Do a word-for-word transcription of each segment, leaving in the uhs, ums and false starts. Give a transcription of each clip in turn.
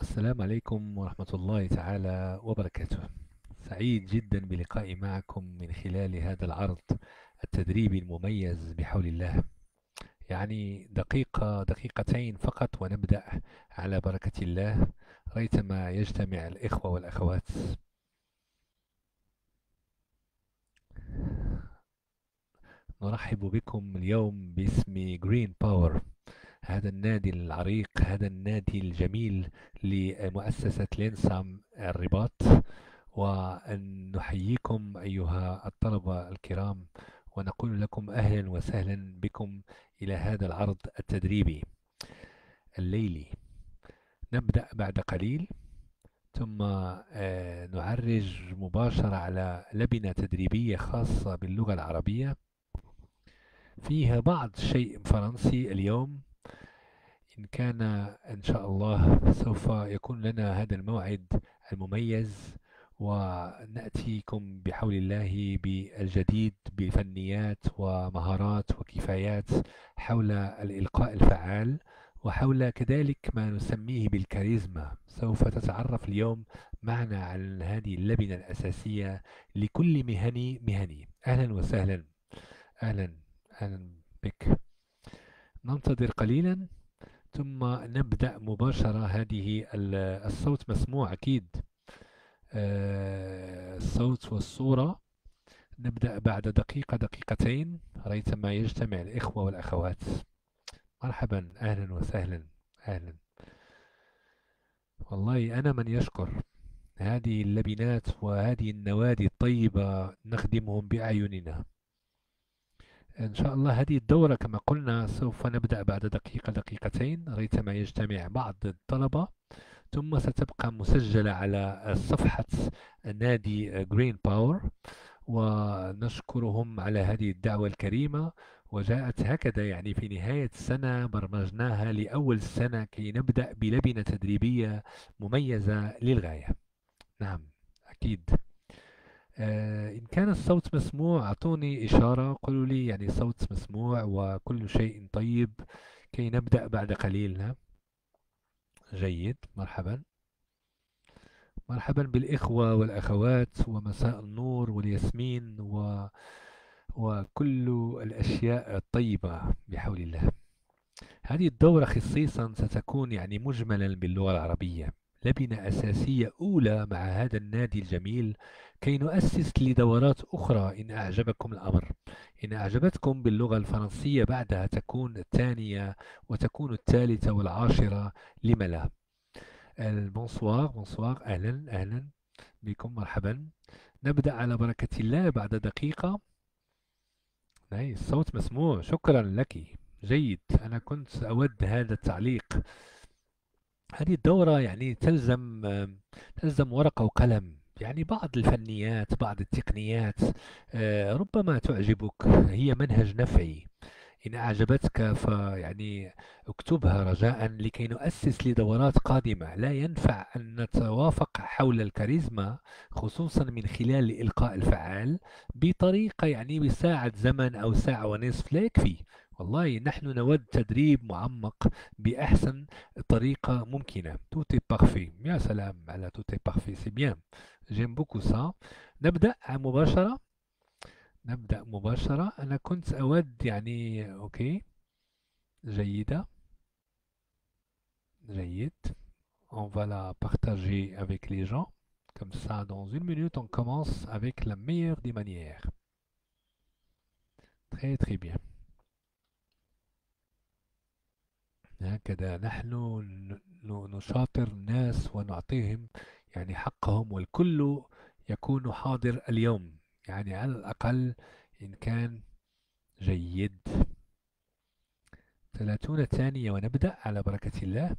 السلام عليكم ورحمة الله تعالى وبركاته. سعيد جدا بلقائي معكم من خلال هذا العرض التدريبي المميز بحول الله. يعني دقيقة دقيقتين فقط ونبدأ على بركة الله، ريثما يجتمع الإخوة والأخوات. نرحب بكم اليوم باسم جرين باور، هذا النادي العريق، هذا النادي الجميل لمؤسسة لينسام الرباط. وأن نحييكم أيها الطلبة الكرام ونقول لكم أهلا وسهلا بكم إلى هذا العرض التدريبي الليلي. نبدأ بعد قليل، ثم آه، نعرج مباشرة على لبنة تدريبية خاصة باللغة العربية فيها بعض شيء فرنسي اليوم. إن كان إن شاء الله سوف يكون لنا هذا الموعد المميز، ونأتيكم بحول الله بالجديد بفنيات ومهارات وكفايات حول الإلقاء الفعال، وحول كذلك ما نسميه بالكاريزما. سوف تتعرف اليوم معنا على هذه اللبنة الأساسية لكل مهني مهني. أهلا وسهلا. أهلا. أهلا بك. ننتظر قليلا ثم نبدأ مباشرة. هذه ال- الصوت مسموع أكيد، آه، الصوت والصورة. نبدأ بعد دقيقة دقيقتين ريثما يجتمع الإخوة والأخوات. مرحبا، أهلا وسهلا. أهلا. والله أنا من يشكر هذه اللبنات وهذه النوادي الطيبة، نخدمهم بأعيننا. إن شاء الله هذه الدورة كما قلنا سوف نبدأ بعد دقيقة دقيقتين ريثما يجتمع بعض الطلبة، ثم ستبقى مسجلة على صفحة نادي جرين باور. ونشكرهم على هذه الدعوة الكريمة. وجاءت هكذا يعني في نهاية السنة برمجناها لأول السنة كي نبدأ بلبنة تدريبية مميزة للغاية. نعم، أكيد. آه إن كان الصوت مسموع أعطوني إشارة، قولوا لي يعني صوت مسموع وكل شيء طيب كي نبدأ بعد قليل. نعم. جيد، مرحبا. مرحبا بالإخوة والأخوات، ومساء النور والياسمين و... وكل الأشياء الطيبة بحول الله. هذه الدورة خصيصا ستكون يعني مجملا باللغة العربية، لبنة أساسية أولى مع هذا النادي الجميل كي نؤسس لدورات أخرى إن أعجبكم الأمر. إن أعجبتكم باللغة الفرنسية بعدها تكون الثانية وتكون الثالثة والعاشرة، لم لا؟ البونسوار بونسوار، أهلا أهلا بكم، مرحبا. نبدأ على بركة الله بعد دقيقة. نعم، الصوت مسموع، شكرا لك. جيد، أنا كنت أود هذا التعليق. هذه الدورة يعني تلزم تلزم ورقة وقلم، يعني بعض الفنيات بعض التقنيات آه، ربما تعجبك. هي منهج نفعي، إن أعجبتك فيعني اكتبها رجاء لكي نؤسس لدورات قادمة. لا ينفع أن نتوافق حول الكاريزما خصوصا من خلال الإلقاء الفعال بطريقة يعني بساعة زمن أو ساعة ونصف، لا يكفي. والله نحن نود تدريب معمق بأحسن طريقة ممكنة. توت est parfait. يا سلام على توت est parfait. C'est bien. J'aime beaucoup ça. نبدأ مباشرة. نبدأ مباشرة. أنا كنت أود يعني أوكي. جيدة. جيد. On va la partager avec les gens. Comme ça, dans une minute, on commence avec la meilleure des manières. Très très bien. هكذا نحن ن- ن- نشاطر الناس ونعطيهم يعني حقهم، والكل يكون حاضر اليوم، يعني على الأقل إن كان. جيد. ثلاثون ثانية ونبدأ على بركة الله.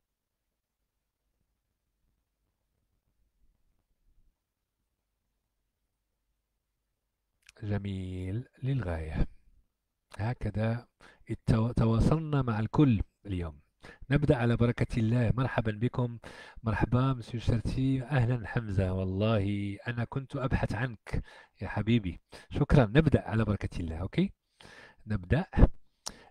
جميل للغاية. هكذا التو- تواصلنا مع الكل اليوم. نبدأ على بركة الله. مرحبا بكم. مرحبا مسيو شرتي، أهلا حمزة. والله أنا كنت أبحث عنك يا حبيبي. شكرا. نبدأ على بركة الله. أوكي، نبدأ.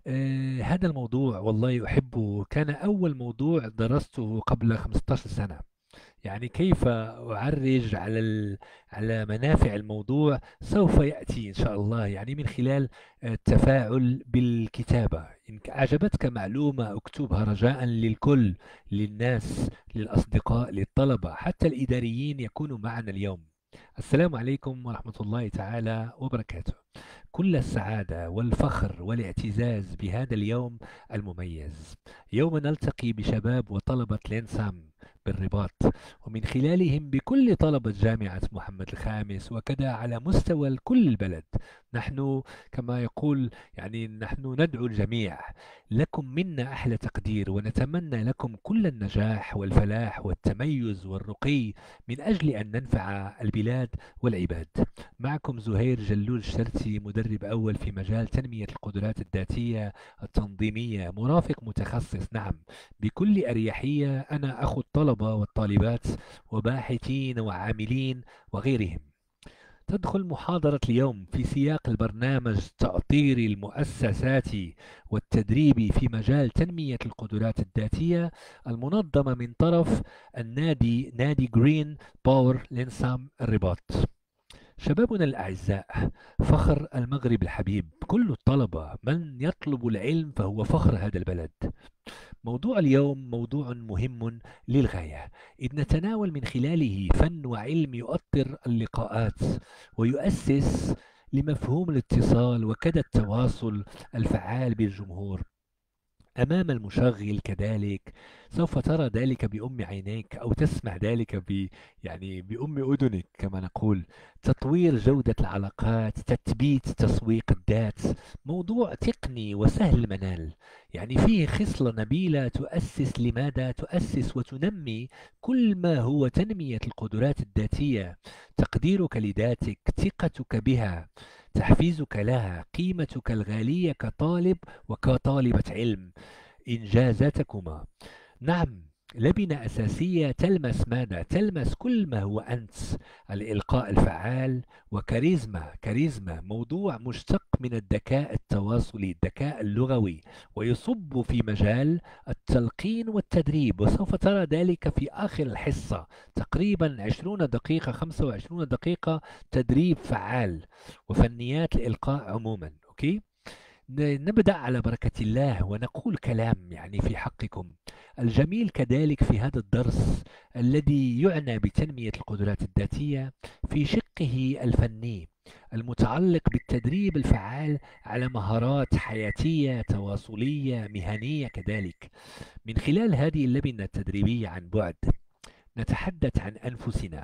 آه، هذا الموضوع والله أحبه، كان أول موضوع درسته قبل خمسة عشر سنة. يعني كيف أعرج على ال... على منافع الموضوع سوف يأتي إن شاء الله، يعني من خلال التفاعل بالكتابة. إن أعجبتك معلومة اكتبها رجاء للكل، للناس، للأصدقاء، للطلبة، حتى الإداريين يكونوا معنا اليوم. السلام عليكم ورحمة الله تعالى وبركاته. كل السعادة والفخر والاعتزاز بهذا اليوم المميز، يوم نلتقي بشباب وطلبة لينسام بالرباط، ومن خلالهم بكل طلبة جامعة محمد الخامس، وكذا على مستوى كل البلد. نحن كما يقول، يعني نحن ندعو الجميع لكم منا أحلى تقدير، ونتمنى لكم كل النجاح والفلاح والتميز والرقي من أجل أن ننفع البلاد والعباد. معكم زهير جلول الشرتي، مدرب أول في مجال تنمية القدرات الذاتية التنظيمية، مرافق متخصص. نعم، بكل أريحية، أنا أخو الطلبة والطالبات وباحثين وعاملين وغيرهم. تدخل محاضرة اليوم في سياق البرنامج التأطيري المؤسساتي والتدريبي في مجال تنمية القدرات الذاتية، المنظمة من طرف النادي، نادي جرين باور لنسام الرباط. شبابنا الأعزاء، فخر المغرب الحبيب، كل الطلبة من يطلب العلم فهو فخر هذا البلد. موضوع اليوم موضوع مهم للغاية، إذ نتناول من خلاله فن وعلم يؤطر اللقاءات ويؤسس لمفهوم الاتصال وكذا التواصل الفعال بالجمهور أمام المشغل. كذلك سوف ترى ذلك بأم عينيك، أو تسمع ذلك ب يعني بأم أذنك كما نقول. تطوير جودة العلاقات، تثبيت تسويق الذات، موضوع تقني وسهل المنال، يعني فيه خصلة نبيلة تؤسس. لماذا تؤسس وتنمي كل ما هو تنمية القدرات الذاتية؟ تقديرك لذاتك، ثقتك بها، تحفيزك لها، قيمتك الغالية كطالب وكطالبة علم، إنجازاتكما. نعم، لبنة أساسية تلمس ماذا؟ تلمس كل ما هو أنت. الإلقاء الفعال وكاريزما. كاريزما موضوع مشتق من الذكاء التواصلي، الذكاء اللغوي، ويصب في مجال التلقين والتدريب، وسوف ترى ذلك في آخر الحصة. تقريبا عشرون دقيقة، خمسة وعشرون دقيقة تدريب فعال، وفنيات الإلقاء عموما. أوكي، ن- نبدأ على بركة الله ونقول كلام يعني في حقكم. الجميل كذلك في هذا الدرس الذي يعنى بتنمية القدرات الذاتية في شقه الفني المتعلق بالتدريب الفعال على مهارات حياتية تواصلية مهنية. كذلك من خلال هذه اللبنة التدريبية عن بعد نتحدث عن أنفسنا.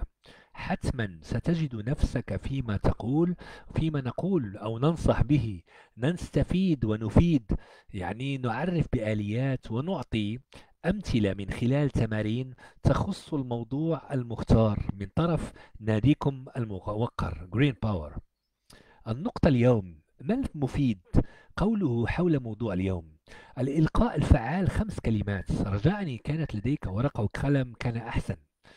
حتما ستجد نفسك فيما تقول، فيما نقول أو ننصح به نستفيد ونفيد، يعني نعرف بآليات ونعطي أمثلة من خلال تمارين تخص الموضوع المختار من طرف ناديكم الموقر Green Power. النقطة اليوم، ما المفيد قوله حول موضوع اليوم؟ الإلقاء الفعال، خمس كلمات. رجعني كانت لديك ورقة وقلم كان أحسن.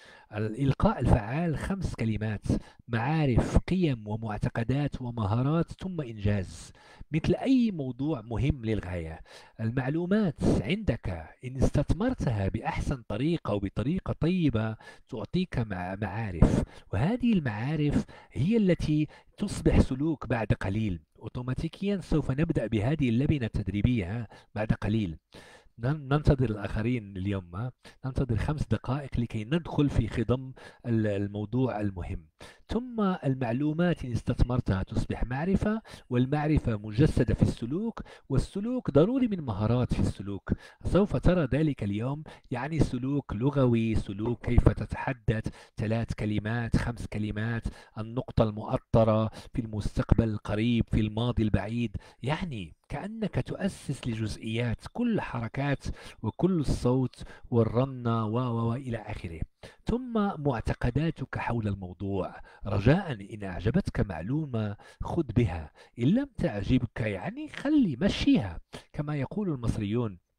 الإلقاء الفعال خمس كلمات: معارف، قيم ومعتقدات ومهارات، ثم إنجاز. مثل أي موضوع مهم للغاية، المعلومات عندك إن استثمرتها بأحسن طريقة وبطريقة طيبة تعطيك مع معارف، وهذه المعارف هي التي تصبح سلوك بعد قليل. أوتوماتيكيا سوف نبدأ بهذه اللبنة التدريبية ها، بعد قليل. نن- ننتظر الآخرين اليوم، ها؟ ننتظر خمس دقائق لكي ندخل في خضم ال- الموضوع المهم. ثم المعلومات إن استثمرتها تصبح معرفة، والمعرفة مجسدة في السلوك، والسلوك ضروري من مهارات في السلوك. سوف ترى ذلك اليوم، يعني سلوك لغوي، سلوك كيف تتحدث، ثلاث كلمات، خمس كلمات، النقطة المؤطرة في المستقبل القريب، في الماضي البعيد، يعني كأنك تؤسس لجزئيات كل حركات وكل الصوت والرنة و و و إلى آخره. ثم معتقداتك حول الموضوع. رجاء إن أعجبتك معلومة خذ بها، إن لم تعجبك يعني خلي مشيها. كما يقول المصريون: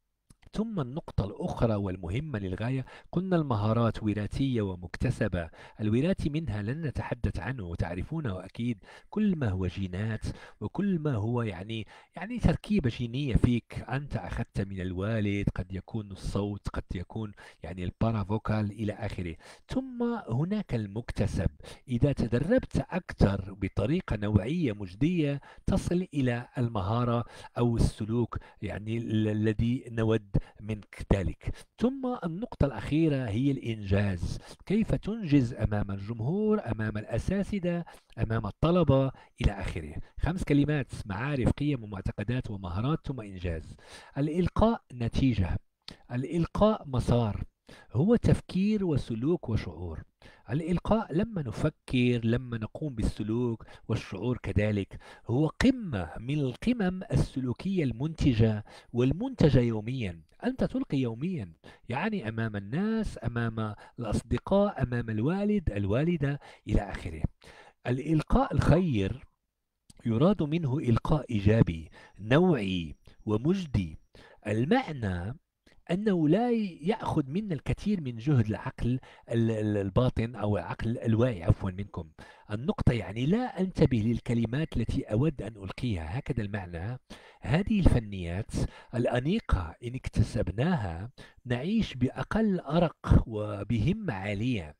ثم النقطة الأخرى والمهمة للغاية، قلنا المهارات وراثية ومكتسبة. الوراثي منها لن نتحدث عنه وتعرفونه أكيد، كل ما هو جينات، وكل ما هو يعني يعني تركيبة جينية فيك، أنت أخذت من الوالد، قد يكون الصوت، قد يكون يعني البارافوكال إلى آخره. ثم هناك المكتسب، إذا تدربت أكثر بطريقة نوعية مجدية تصل إلى المهارة أو السلوك يعني ال- الذي نود منك ذلك. ثم النقطة الأخيرة هي الإنجاز، كيف تنجز أمام الجمهور، أمام الأساتذة، أمام الطلبة إلى آخره. خمس كلمات: معارف، قيم، ومعتقدات، ومهارات، ثم إنجاز. الإلقاء نتيجة، الإلقاء مسار، هو تفكير وسلوك وشعور. الإلقاء لما نفكر، لما نقوم بالسلوك والشعور كذلك، هو قمة من القمم السلوكية المنتجة والمنتجة يوميا. أنت تلقي يوميا، يعني أمام الناس، أمام الأصدقاء، أمام الوالد، الوالدة إلى آخره. الإلقاء الخير يراد منه إلقاء إيجابي نوعي ومجدي. المعنى أنه لا يأخذ منا الكثير من جهد العقل ال- ال- الباطن أو العقل الواعي عفوا منكم. النقطة يعني لا أنتبه للكلمات التي أود أن ألقيها، هكذا المعنى. هذه الفنيات الأنيقة إن اكتسبناها نعيش بأقل أرق وبهمة عالية،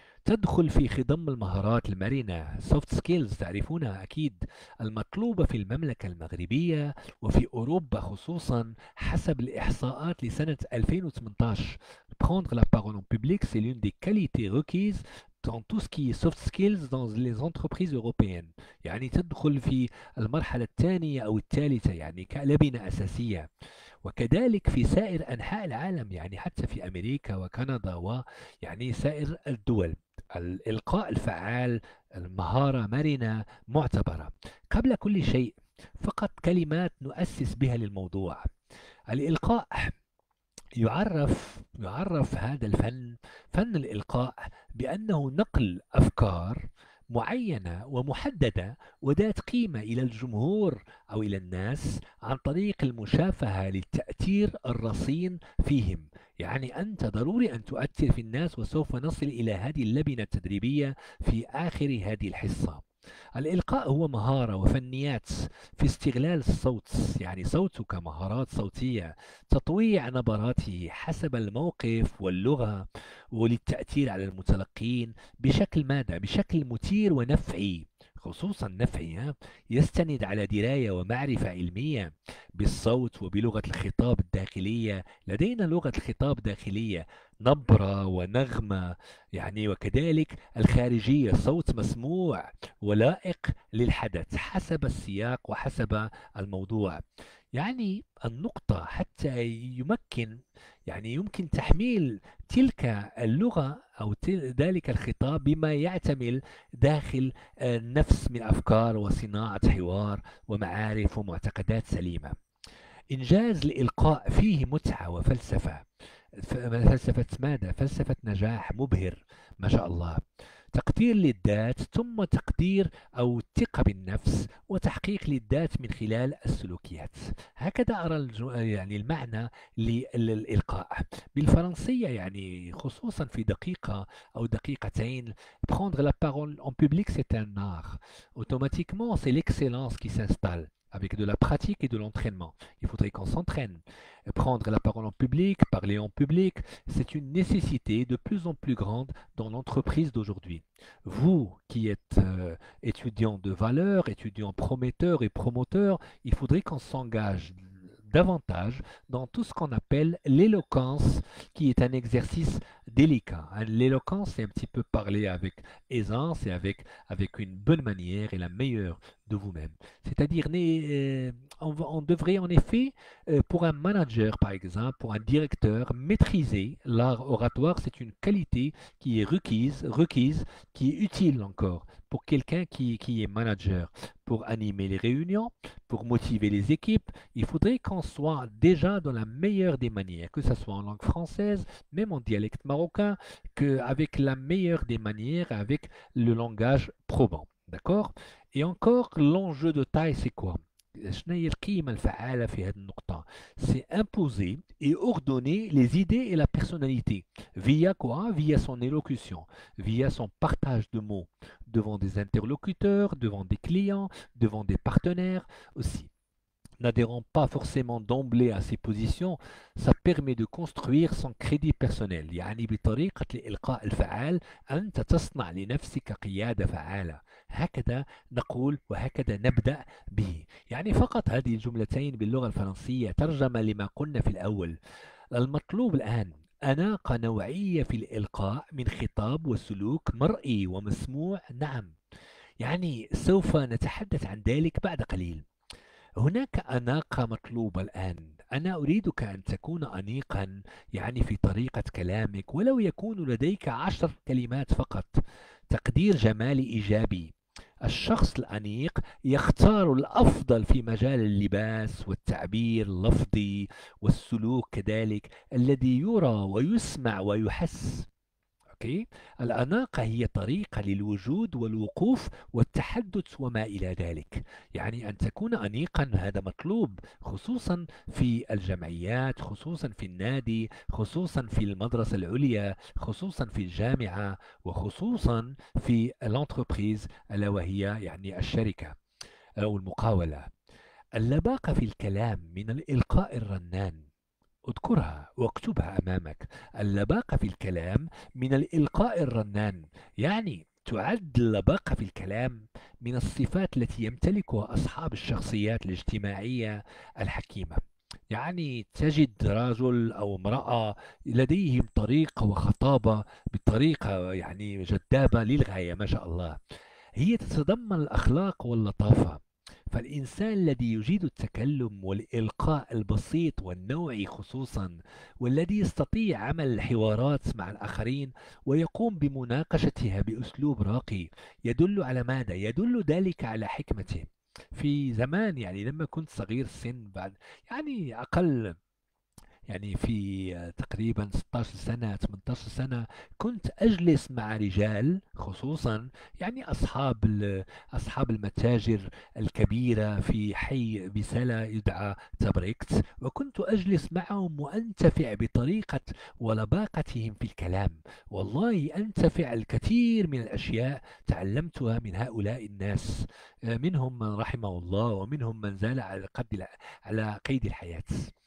تدخل في خضم المهارات المرنة soft skills، تعرفونها أكيد، المطلوبة في المملكة المغربية وفي أوروبا خصوصا حسب الإحصاءات لسنة ألفين وثمانية عشر. Prendre la parole en public, c'est l'une des qualités requises dans tout ce qui est soft skills dans les entreprises européennes. يعني تدخل في المرحلة الثانية أو الثالثة، يعني كلبنة أساسية. وكذلك في سائر أنحاء العالم، يعني حتى في أمريكا وكندا ويعني سائر الدول. الإلقاء الفعال، المهارة مرنة معتبرة. قبل كل شيء فقط كلمات نؤسس بها للموضوع. الإلقاء يعرف يعرف هذا الفن، فن الإلقاء، بأنه نقل أفكار معينة ومحددة وذات قيمة إلى الجمهور أو إلى الناس عن طريق المشافهة للتأثير الرصين فيهم. يعني أنت ضروري أن تؤثر في الناس، وسوف نصل إلى هذه اللبنة التدريبية في آخر هذه الحصة. الإلقاء هو مهارة وفنيات في استغلال الصوت، يعني صوتك مهارات صوتية، تطويع نبراته حسب الموقف واللغة، وللتأثير على المتلقين بشكل ماذا؟ بشكل مثير ونفعي، خصوصا نفعي، ها؟ يستند على دراية ومعرفة علمية بالصوت وبلغة الخطاب الداخلية. لدينا لغة الخطاب داخلية، نبرة ونغمة، يعني وكذلك الخارجية، صوت مسموع ولائق للحدث حسب السياق وحسب الموضوع. يعني النقطة حتى يمكن يعني يمكن تحميل تلك اللغة أو تل- ذلك الخطاب بما يعتمل داخل آه، النفس من أفكار وصناعة حوار ومعارف ومعتقدات سليمة. إنجاز الإلقاء فيه متعة وفلسفة. ف- فلسفة ماذا؟ فلسفة نجاح مبهر، ما شاء الله. تقدير للذات، ثم تقدير أو الثقة بالنفس وتحقيق للذات من خلال السلوكيات. هكذا أرى الج- يعني المعنى للإلقاء بالفرنسية، يعني خصوصا في دقيقة أو دقيقتين. Prendre la parole en public, c'est un art. Automatiquement, c'est l'excellence qui s'installe avec de la pratique et de l'entraînement. Il faudrait qu'on s'entraîne. Prendre la parole en public, parler en public, c'est une nécessité de plus en plus grande dans l'entreprise d'aujourd'hui. Vous qui êtes euh, étudiant de valeur, étudiant prometteur et promoteur, il faudrait qu'on s'engage davantage dans tout ce qu'on appelle l'éloquence, qui est un exercice délicat. Hein. L'éloquence, c'est un petit peu parler avec aisance et avec, avec une bonne manière et la meilleure de vous-même. C'est-à-dire, né- euh, on, va- on devrait en effet, euh, pour un manager par exemple, pour un directeur, maîtriser l'art oratoire. C'est une qualité qui est requise, requise, qui est utile encore pour quelqu'un qui, qui est manager, pour animer les réunions, pour motiver les équipes. Il faudrait qu'on soit déjà dans la meilleure des manières, que ce soit en langue française, même en dialecte marocain, qu'avec la meilleure des manières, avec le langage probant. D'accord? Et encore, l'enjeu de taille, c'est quoi? شنو هي القيمة الفعالة في هذه النقطة؟ C'est imposer et ordonner les idées et la personnalité. Via quoi? Via son élocution, via son partage de mots devant des interlocuteurs, devant des clients, devant des partenaires aussi. N'adhérant pas forcément d'emblée à ces positions، ça permet de construire son crédit personnel. يعني بطريقة الإلقاء الفعال أنت تصنع لنفسك قيادة فعالة. هكذا نقول وهكذا نبدأ به. يعني فقط هذه الجملتين باللغة الفرنسية ترجمة لما قلنا في الأول. المطلوب الآن أناقة نوعية في الإلقاء من خطاب وسلوك مرئي ومسموع. نعم، يعني سوف نتحدث عن ذلك بعد قليل. هناك أناقة مطلوبة الآن. أنا أريدك أن تكون أنيقا، يعني في طريقة كلامك، ولو يكون لديك عشر كلمات فقط. تقدير جمالي إيجابي. الشخص الأنيق يختار الأفضل في مجال اللباس والتعبير اللفظي والسلوك كذلك، الذي يرى ويسمع ويحس. أوكي؟ الأناقة هي طريقة للوجود والوقوف والتحدث وما إلى ذلك. يعني أن تكون أنيقا هذا مطلوب، خصوصا في الجمعيات، خصوصا في النادي، خصوصا في المدرسة العليا، خصوصا في الجامعة، وخصوصا في الانتربريز ألا وهي يعني الشركة أو المقاولة. اللباقة في الكلام من الإلقاء الرنان. اذكرها واكتبها أمامك. اللباقة في الكلام من الإلقاء الرنان. يعني تعد اللباقة في الكلام من الصفات التي يمتلكها أصحاب الشخصيات الاجتماعية الحكيمة. يعني تجد رجل أو امرأة لديهم طريقة وخطابة بطريقة يعني جذابة للغاية ما شاء الله. هي تتضمن الأخلاق واللطافة. فالإنسان الذي يجيد التكلم والإلقاء البسيط والنوعي خصوصا، والذي يستطيع عمل الحوارات مع الآخرين ويقوم بمناقشتها بأسلوب راقي، يدل على ماذا؟ يدل ذلك على حكمته. في زمان يعني لما كنت صغير السن، بعد يعني أقل، يعني في آه، تقريبا ستة عشر سنة ثمانية عشر سنة، كنت أجلس مع رجال خصوصا، يعني أصحاب ال- أصحاب المتاجر الكبيرة في حي بسلة يدعى تبريكت، وكنت أجلس معهم وأنتفع بطريقة ولباقتهم في الكلام. والله أنتفع الكثير من الأشياء تعلمتها من هؤلاء الناس. آه، منهم من رحمه الله ومنهم من زال على قد على قيد الحياة.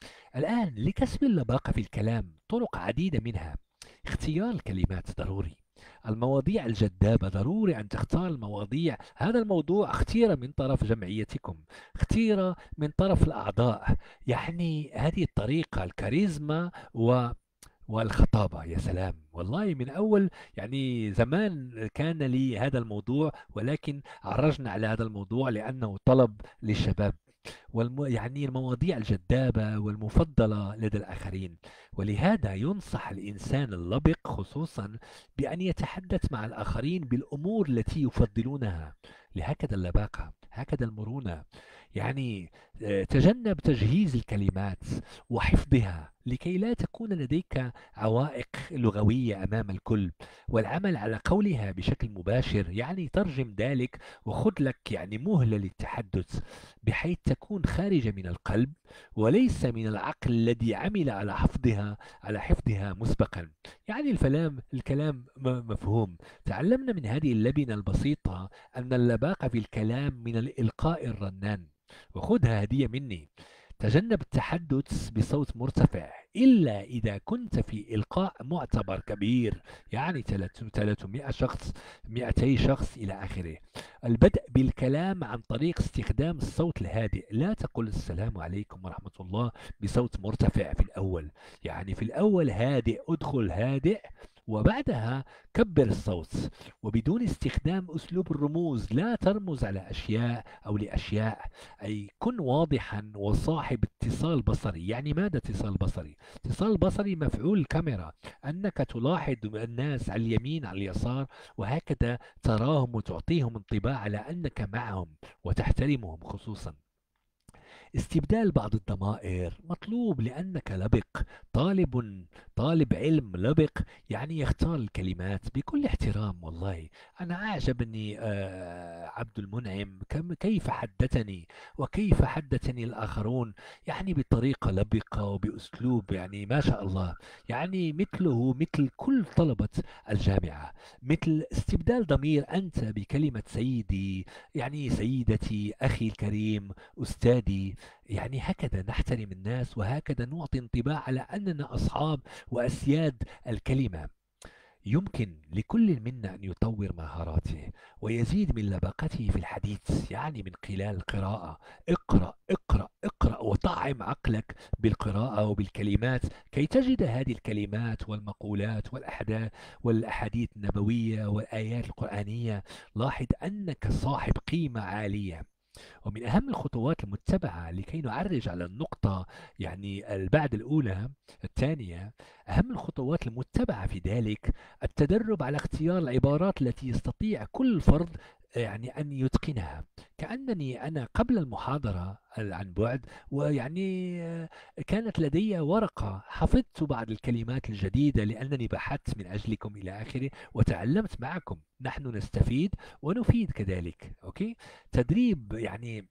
الآن لكسب اللباقة في الكلام طرق عديدة، منها اختيار الكلمات ضروري. المواضيع الجذابة ضروري أن تختار المواضيع. هذا الموضوع اختير من طرف جمعيتكم، اختير من طرف الأعضاء. يعني هذه الطريقة الكاريزما و والخطابة. يا سلام، والله من أول يعني زمان كان لي هذا الموضوع، ولكن عرجنا على هذا الموضوع لأنه طلب للشباب، والم... يعني المواضيع الجذابة والمفضلة لدى الآخرين. ولهذا ينصح الإنسان اللبق خصوصا بأن يتحدث مع الآخرين بالأمور التي يفضلونها. لهكذا اللباقة، هكذا المرونة. يعني آه، تجنب تجهيز الكلمات وحفظها لكي لا تكون لديك عوائق لغوية أمام الكل، والعمل على قولها بشكل مباشر. يعني ترجم ذلك وخذ لك يعني مهلة للتحدث بحيث تكون خارجة من القلب وليس من العقل الذي عمل على حفظها على حفظها مسبقا. يعني الكلام الكلام م- مفهوم. تعلمنا من هذه اللبنة البسيطة أن اللباقة في الكلام من الإلقاء الرنان. وخذها هدية مني. تجنب التحدث بصوت مرتفع إلا إذا كنت في إلقاء معتبر كبير، يعني ثلاثمائة شخص، مئتي شخص إلى آخره. البدء بالكلام عن طريق استخدام الصوت الهادئ. لا تقل السلام عليكم ورحمة الله بصوت مرتفع في الأول. يعني في الأول هادئ، ادخل هادئ، وبعدها كبر الصوت وبدون استخدام أسلوب الرموز. لا ترمز على أشياء أو لأشياء. أي كن واضحا وصاحب اتصال بصري. يعني ماذا اتصال بصري؟ اتصال بصري مفعول الكاميرا، أنك تلاحظ الناس على اليمين على اليسار، وهكذا تراهم وتعطيهم انطباع على أنك معهم وتحترمهم خصوصا. استبدال بعض الضمائر مطلوب لأنك لبق. طالب طالب علم لبق، يعني يختار الكلمات بكل احترام. والله أنا أعجبني آه، عبد المنعم كم كيف حدثني، وكيف حدثني الآخرون، يعني بطريقة لبقة وبأسلوب يعني ما شاء الله. يعني مثله مثل كل طلبة الجامعة. مثل استبدال ضمير أنت بكلمة سيدي، يعني سيدتي، أخي الكريم، أستاذي. يعني هكذا نحترم الناس، وهكذا نعطي انطباع على أننا أصحاب وأسياد الكلمة. يمكن لكل منا أن يطور مهاراته ويزيد من لباقته في الحديث، يعني من خلال القراءة. اقرأ اقرأ اقرأ وطعم عقلك بالقراءة وبالكلمات كي تجد هذه الكلمات والمقولات والأحداث والأحاديث النبوية والآيات القرآنية. لاحظ أنك صاحب قيمة عالية. ومن أهم الخطوات المتبعة لكي نعرج على النقطة، يعني البعد الأولى الثانية، أهم الخطوات المتبعة في ذلك التدرب على اختيار العبارات التي يستطيع كل فرد يعني أن يتقنها. كأنني أنا قبل المحاضرة عن بعد، ويعني آه، كانت لدي ورقة حفظت بعض الكلمات الجديدة لأنني بحثت من أجلكم إلى آخره، وتعلمت معكم. نحن نستفيد ونفيد كذلك. أوكي. تدريب يعني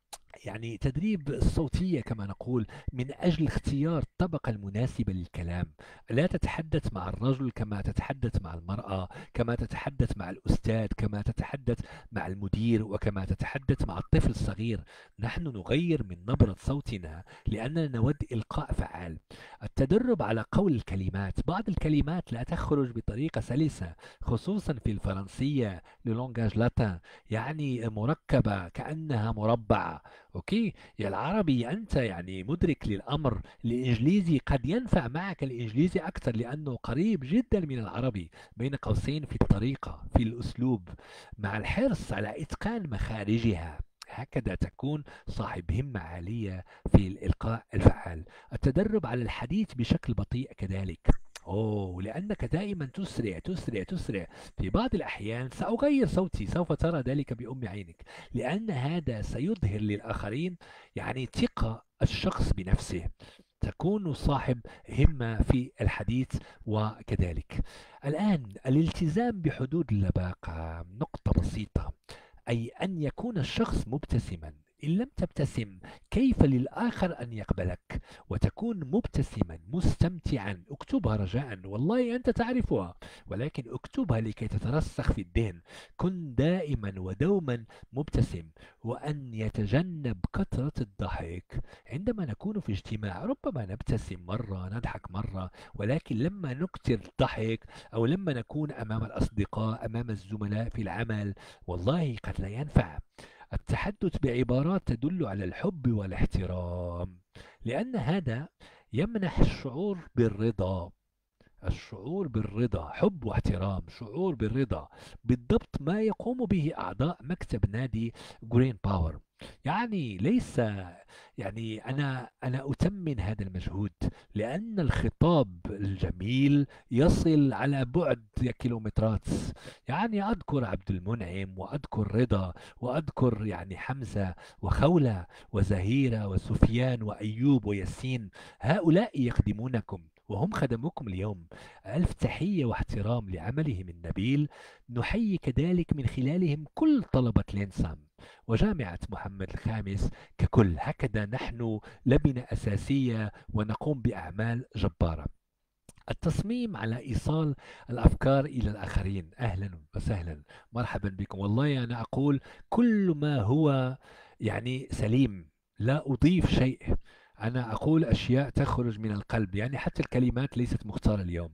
يعني تدريب الصوتية كما نقول، من أجل اختيار الطبقة المناسبة للكلام. لا تتحدث مع الرجل كما تتحدث مع المرأة، كما تتحدث مع الأستاذ، كما تتحدث مع المدير، وكما تتحدث مع الطفل الصغير. نحن نغير من نبرة صوتنا لأننا نود إلقاء فعال. التدرب على قول الكلمات. بعض الكلمات لا تخرج بطريقة سلسة، خصوصا في الفرنسية للونجاج لاتان، يعني مركبة كأنها مربعة. اوكي. يا العربي انت يعني مدرك للامر، الانجليزي قد ينفع معك الانجليزي اكثر لانه قريب جدا من العربي، بين قوسين في الطريقة في الاسلوب، مع الحرص على اتقان مخارجها. هكذا تكون صاحب همة عالية في الإلقاء الفعال. التدرب على الحديث بشكل بطيء كذلك. أوه، لأنك دائما تسرع تسرع تسرع. في بعض الأحيان سأغير صوتي، سوف ترى ذلك بأم عينك، لأن هذا سيظهر للآخرين يعني ثقة الشخص بنفسه. تكون صاحب همة في الحديث وكذلك. الآن الالتزام بحدود اللباقة، نقطة بسيطة، أي أن يكون الشخص مبتسما. إن لم تبتسم كيف للآخر أن يقبلك؟ وتكون مبتسما مستمتعا. اكتبها رجاء، والله أنت تعرفها، ولكن اكتبها لكي تترسخ في الذهن. كن دائما ودوما مبتسم. وأن يتجنب كثرة الضحك. عندما نكون في اجتماع ربما نبتسم مرة، نضحك مرة، ولكن لما نكثر الضحك، أو لما نكون أمام الأصدقاء، أمام الزملاء في العمل، والله قد لا ينفع. التحدث بعبارات تدل على الحب والاحترام، لأن هذا يمنح الشعور بالرضا. الشعور بالرضا، حب واحترام، شعور بالرضا، بالضبط ما يقوم به أعضاء مكتب نادي جرين باور. يعني ليس يعني أنا أنا أثمن هذا المجهود، لأن الخطاب الجميل يصل على بعد كيلومترات. يعني أذكر عبد المنعم، وأذكر رضا، وأذكر يعني حمزة وخولة وزهيرة وسفيان وأيوب وياسين. هؤلاء يخدمونكم وهم خدموكم اليوم. ألف تحية واحترام لعملهم النبيل. نحيي كذلك من خلالهم كل طلبة لينسام وجامعة محمد الخامس ككل. هكذا نحن لبنة أساسية ونقوم بأعمال جبارة. التصميم على إيصال الأفكار إلى الآخرين. أهلا وسهلا، مرحبا بكم. والله أنا أقول كل ما هو يعني سليم، لا أضيف شيء. أنا أقول أشياء تخرج من القلب، يعني حتى الكلمات ليست مختارة اليوم.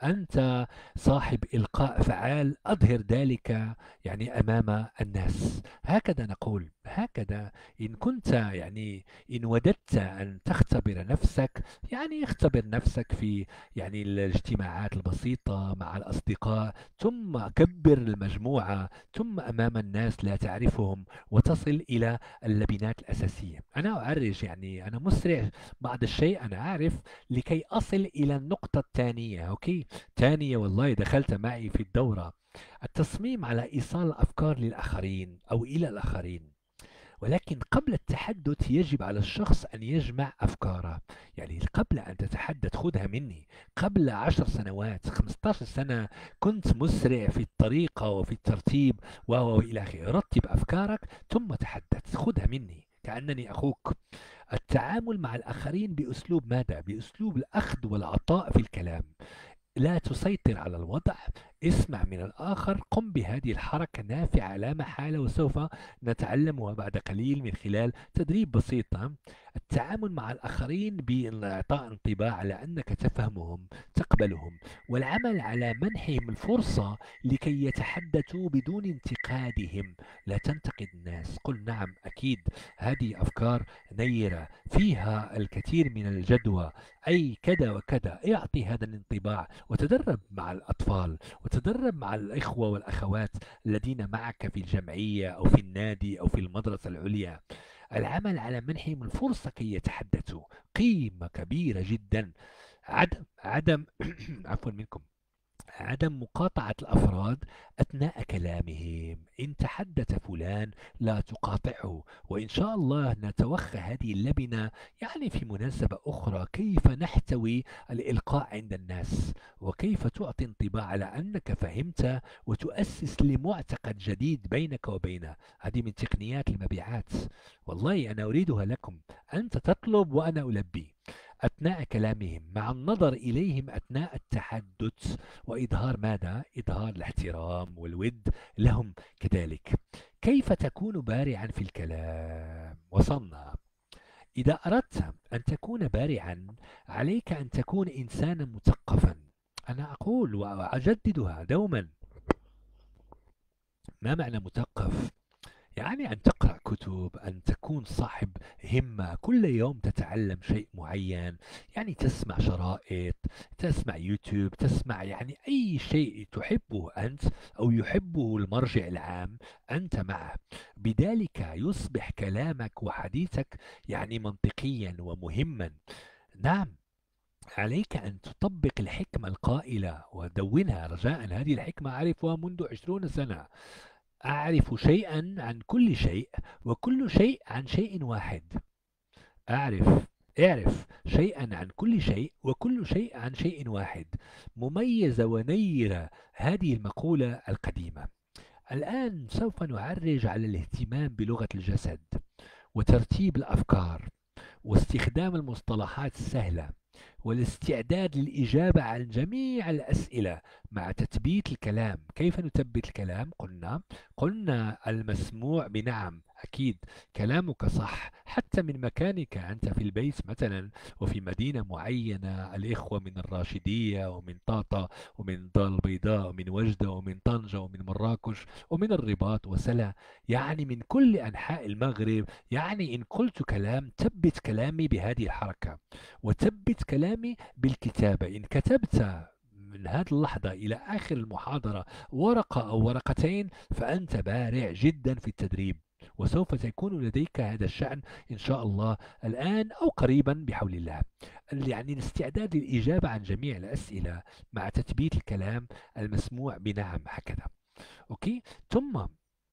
أنت صاحب إلقاء فعال، أظهر ذلك يعني أمام الناس. هكذا نقول، هكذا. إن كنت يعني إن وددت أن تختبر نفسك، يعني اختبر نفسك في يعني الاجتماعات البسيطة مع الأصدقاء، ثم كبر المجموعة، ثم أمام الناس لا تعرفهم، وتصل إلى اللبنات الأساسية. أنا أعرج، يعني أنا مسرع بعض الشيء أنا عارف، لكي أصل إلى النقطة الثانية. أوكي. ثانية، والله دخلت معي في الدورة. التصميم على إيصال الأفكار للآخرين أو إلى الآخرين. ولكن قبل التحدث يجب على الشخص أن يجمع أفكاره. يعني قبل أن تتحدث خذها مني. قبل عشر سنوات خمسة عشر سنة كنت مسرع في الطريقة وفي الترتيب و و إلى آخره. رتب أفكارك ثم تحدث، خذها مني كأنني أخوك. التعامل مع الآخرين بأسلوب ماذا؟ بأسلوب الأخذ والعطاء في الكلام. لا تسيطر على الوضع، اسمع من الآخر، قم بهذه الحركة نافعة لا محالة، وسوف نتعلمها بعد قليل من خلال تدريب بسيط. نعم. التعامل مع الآخرين بإعطاء انطباع على أنك تفهمهم، تقبلهم، والعمل على منحهم الفرصة لكي يتحدثوا بدون انتقادهم. لا تنتقد الناس، قل نعم أكيد هذه أفكار نيرة فيها الكثير من الجدوى، أي كذا وكذا. اعطي هذا الانطباع وتدرب مع الأطفال، وتدرب مع الإخوة والأخوات الذين معك في الجمعية أو في النادي أو في المدرسة العليا. العمل على منحهم الفرصة كي يتحدثوا قيمة كبيرة جدا. عدم عدم عفوا منكم. عدم مقاطعة الأفراد أثناء كلامهم. إن تحدث فلان لا تقاطعه. وإن شاء الله نتوخى هذه اللبنة يعني في مناسبة أخرى، كيف نحتوي الإلقاء عند الناس، وكيف تعطي انطباع على أنك فهمت، وتؤسس لمعتقد جديد بينك وبينه. هذه من تقنيات المبيعات، والله أنا أريدها لكم. أنت تطلب وأنا ألبي. أثناء كلامهم، مع النظر إليهم أثناء التحدث، وإظهار ماذا؟ إظهار الاحترام والود لهم كذلك. كيف تكون بارعا في الكلام؟ وصلنا. إذا أردت أن تكون بارعا عليك أن تكون إنسانا مثقفا. أنا أقول وأجددها دوما، ما معنى مثقف؟ يعني أن تقرأ كتب، أن تكون صاحب همة، كل يوم تتعلم شيء معين. يعني تسمع شرائط، تسمع يوتيوب، تسمع يعني أي شيء تحبه أنت أو يحبه المرجع العام، أنت معه. بذلك يصبح كلامك وحديثك يعني منطقيا ومهما. نعم. عليك أن تطبق الحكمة القائلة ودونها رجاء. هذه الحكمة أعرفها منذ عشرون سنة. أعرف شيئا عن كل شيء، وكل شيء عن شيء واحد. أعرف اعرف شيئا عن كل شيء، وكل شيء عن شيء واحد. مميزة ونيرة هذه المقولة القديمة. الآن سوف نعرج على الاهتمام بلغة الجسد، وترتيب الأفكار، واستخدام المصطلحات السهلة، والاستعداد للإجابة عن جميع الأسئلة مع تثبيت الكلام. كيف نثبت الكلام؟ قلنا قلنا المسموع بنعم أكيد، كلامك صح حتى من مكانك أنت في البيت مثلا، وفي مدينة معينة. الإخوة من الراشدية ومن طاطا ومن دار البيضاء ومن وجدة ومن طنجة ومن مراكش ومن الرباط وسلا، يعني من كل أنحاء المغرب. يعني إن قلت كلام ثبت كلامي بهذه الحركة، وثبت كلامي بالكتابة. إن كتبت من هذه اللحظة إلى آخر المحاضرة ورقة أو ورقتين، فأنت بارع جدا في التدريب، وسوف تكون لديك هذا الشأن إن شاء الله الآن أو قريبا بحول الله. يعني الاستعداد للإجابة عن جميع الأسئلة مع تثبيت الكلام المسموع بنعم، هكذا. أوكي. ثم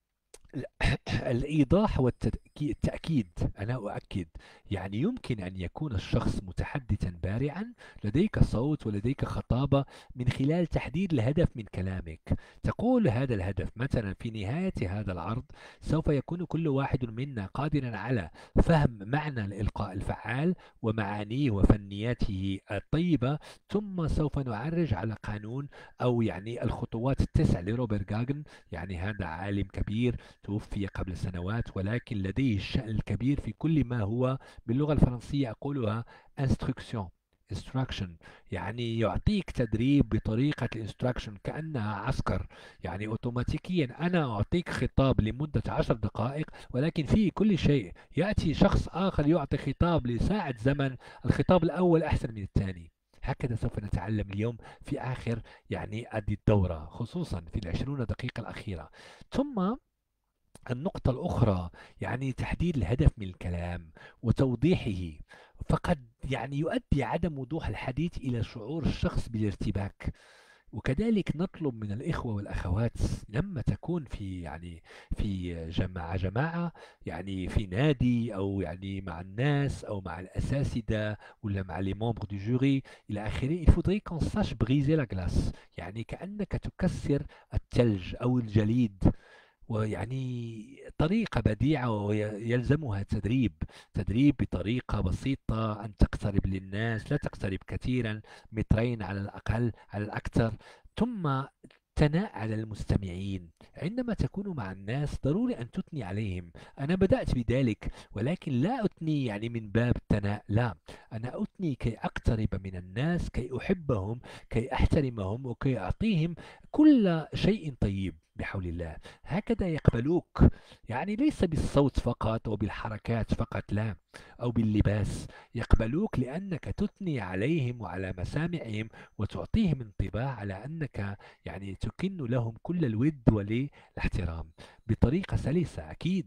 الإيضاح والتأكيد. أنا أؤكد. يعني يمكن أن يكون الشخص متحدثا بارعا، لديك صوت ولديك خطابة، من خلال تحديد الهدف من كلامك. تقول هذا الهدف مثلا في نهاية هذا العرض سوف يكون كل واحد منا قادرا على فهم معنى الإلقاء الفعال ومعانيه وفنياته الطيبة. ثم سوف نعرج على قانون أو يعني الخطوات التسع لروبرت جاجن. يعني هذا عالم كبير توفي قبل سنوات، ولكن لديه الشأن الكبير في كل ما هو باللغة الفرنسية أقولها instruction instruction. يعني يعطيك تدريب بطريقة الانستراكشن كأنها عسكر. يعني أوتوماتيكيا أنا أعطيك خطاب لمدة عشر دقائق، ولكن فيه كل شيء. يأتي شخص آخر يعطي خطاب لساعة زمن، الخطاب الأول أحسن من الثاني. هكذا سوف نتعلم اليوم في آخر يعني هذه الدورة، خصوصا في العشرون دقيقة الأخيرة. ثم النقطة الأخرى يعني تحديد الهدف من الكلام وتوضيحه. فقد يعني يؤدي عدم وضوح الحديث إلى شعور الشخص بالارتباك. وكذلك نطلب من الإخوة والأخوات لما تكون في يعني في جماعة جماعة، يعني في نادي أو يعني مع الناس أو مع الأساتذة ولا مع les membres du jury إلى آخره. Il faudrait qu'on sache briser la glace، يعني كأنك تكسر الثلج أو الجليد. ويعني طريقة بديعة ويلزمها تدريب، تدريب بطريقة بسيطة، أن تقترب للناس، لا تقترب كثيرا، مترين على الأقل على الأكثر. ثم ثناء على المستمعين. عندما تكون مع الناس ضروري أن تثني عليهم. أنا بدأت بذلك، ولكن لا أثني يعني من باب الثناء، لا، أنا أثني كي أقترب من الناس، كي أحبهم، كي أحترمهم، وكي أعطيهم كل شيء طيب بحول الله. هكذا يقبلوك، يعني ليس بالصوت فقط أو بالحركات فقط، لا، أو باللباس. يقبلوك لأنك تثني عليهم وعلى مسامعهم، وتعطيهم انطباع على أنك يعني تكن لهم كل الود والاحترام بطريقة سلسة أكيد.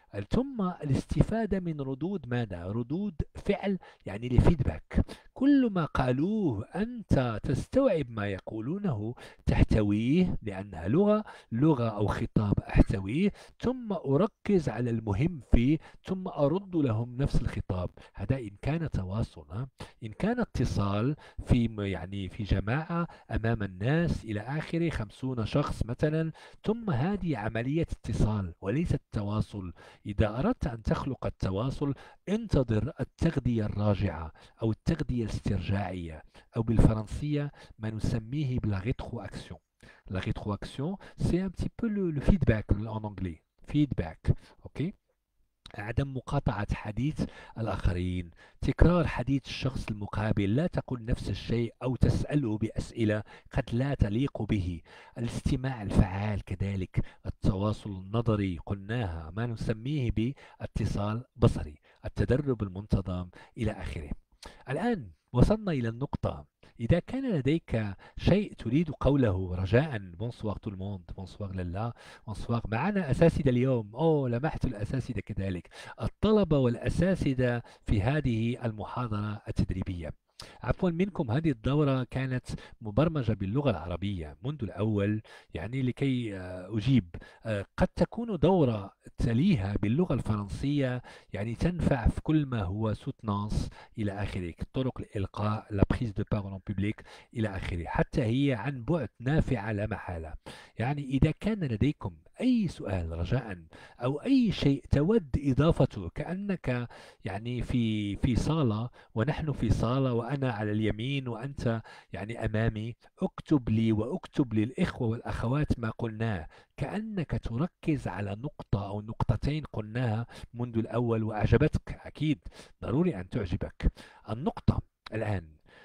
ثم الاستفادة من ردود ماذا؟ ردود فعل، يعني الفيدباك. كل ما قالوه أنت تستوعب ما يقولونه، تحتويه لأنها لغة، لغة أو خطاب أحتويه، ثم أركز على المهم فيه، ثم أرد لهم نفس الخطاب. هذا إن كان تواصل. ها؟ إن كان اتصال في م- يعني في جماعة أمام الناس إلى آخره، خمسون شخص مثلا، ثم هذه عملية اتصال وليست تواصل. إذا أردت أن تخلق التواصل، انتظر التغذية الراجعة أو التغذية الاسترجاعية، أو بالفرنسية ما نسميه بلا rétroaction. La rétroaction, c'est un petit peu le, le feedback en anglais. Feedback. OK. عدم مقاطعة حديث الآخرين، تكرار حديث الشخص المقابل، لا تقل نفس الشيء أو تسأله بأسئلة قد لا تليق به. الاستماع الفعال كذلك، التواصل النظري قلناها ما نسميه باتصال بصري، التدرب المنتظم إلى آخره. الآن وصلنا إلى النقطة. إذا كان لديك شيء تريد قوله رجاء. بونسوار تو الموند، بونسوار لالا، بونسوار. معنا أساتذة اليوم، أوه لمحت الأساتذة كذلك، الطلبة والأساتذة في هذه المحاضرة التدريبية. عفوا منكم، هذه الدورة كانت مبرمجة باللغة العربية منذ الأول، يعني لكي آه، أجيب. آه، قد تكون دورة تليها باللغة الفرنسية، يعني تنفع في كل ما هو سوتنانس إلى آخره، طرق الإلقاء، لا بريز دو بارول ان بوبليك إلى آخره. حتى هي عن بعد نافعة لا محالة. يعني إذا كان لديكم أي سؤال رجاء، أو أي شيء تود إضافته، كأنك يعني في في صالة ونحن في صالة، وأنا على اليمين وأنت يعني أمامي، اكتب لي وأكتب للإخوة والأخوات ما قلناه، كأنك تركز على نقطة أو نقطتين قلناها منذ الأول وأعجبتك. أكيد ضروري أن تعجبك النقطة. الآن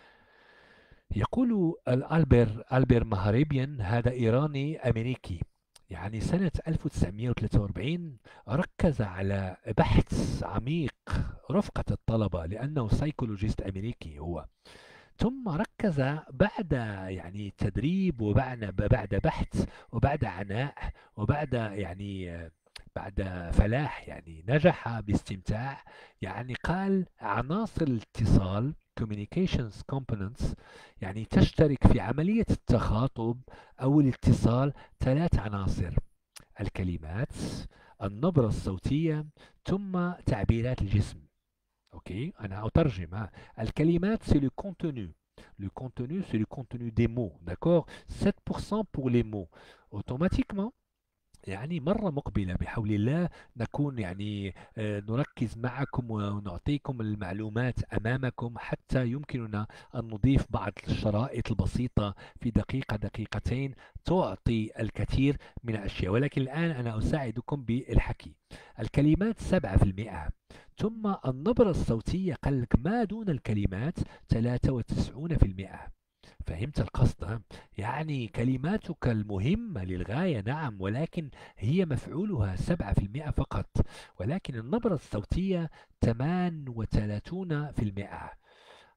يقول الألبر ألبر مهربيان، هذا إيراني أمريكي، يعني سنة ألف وتسعمائة وثلاثة وأربعين ركز على بحث عميق رفقة الطلبة، لأنه سايكولوجيست أمريكي هو. ثم ركز بعد يعني تدريب، وبعد بعد بحث، وبعد عناء، وبعد يعني آه، بعد فلاح، يعني نجح باستمتاع. يعني قال عناصر الاتصال communications components، يعني تشترك في عملية التخاطب أو الاتصال ثلاث عناصر: الكلمات، النبرة الصوتية، ثم تعبيرات الجسم. Ok, أنا أترجم. ها. الكلمات c'est le contenu. Le contenu c'est le contenu des mots, d'accord? sept pour cent pour les mots. Automatiquement يعني مرة مقبلة بحول الله نكون يعني آه، نركز معكم ونعطيكم المعلومات أمامكم، حتى يمكننا أن نضيف بعض الشرائط البسيطة في دقيقة دقيقتين تعطي الكثير من الأشياء. ولكن الآن أنا أساعدكم بالحكي. الكلمات سبعة في المئة، ثم النبرة الصوتية قال لك ما دون الكلمات ثلاثة وتسعون في المئة. فهمت القصد؟ ها؟ يعني كلماتك المهمة للغاية، نعم، ولكن هي مفعولها سبعة في المئة فقط. ولكن النبرة الصوتية ثمانية وثلاثون في المئة.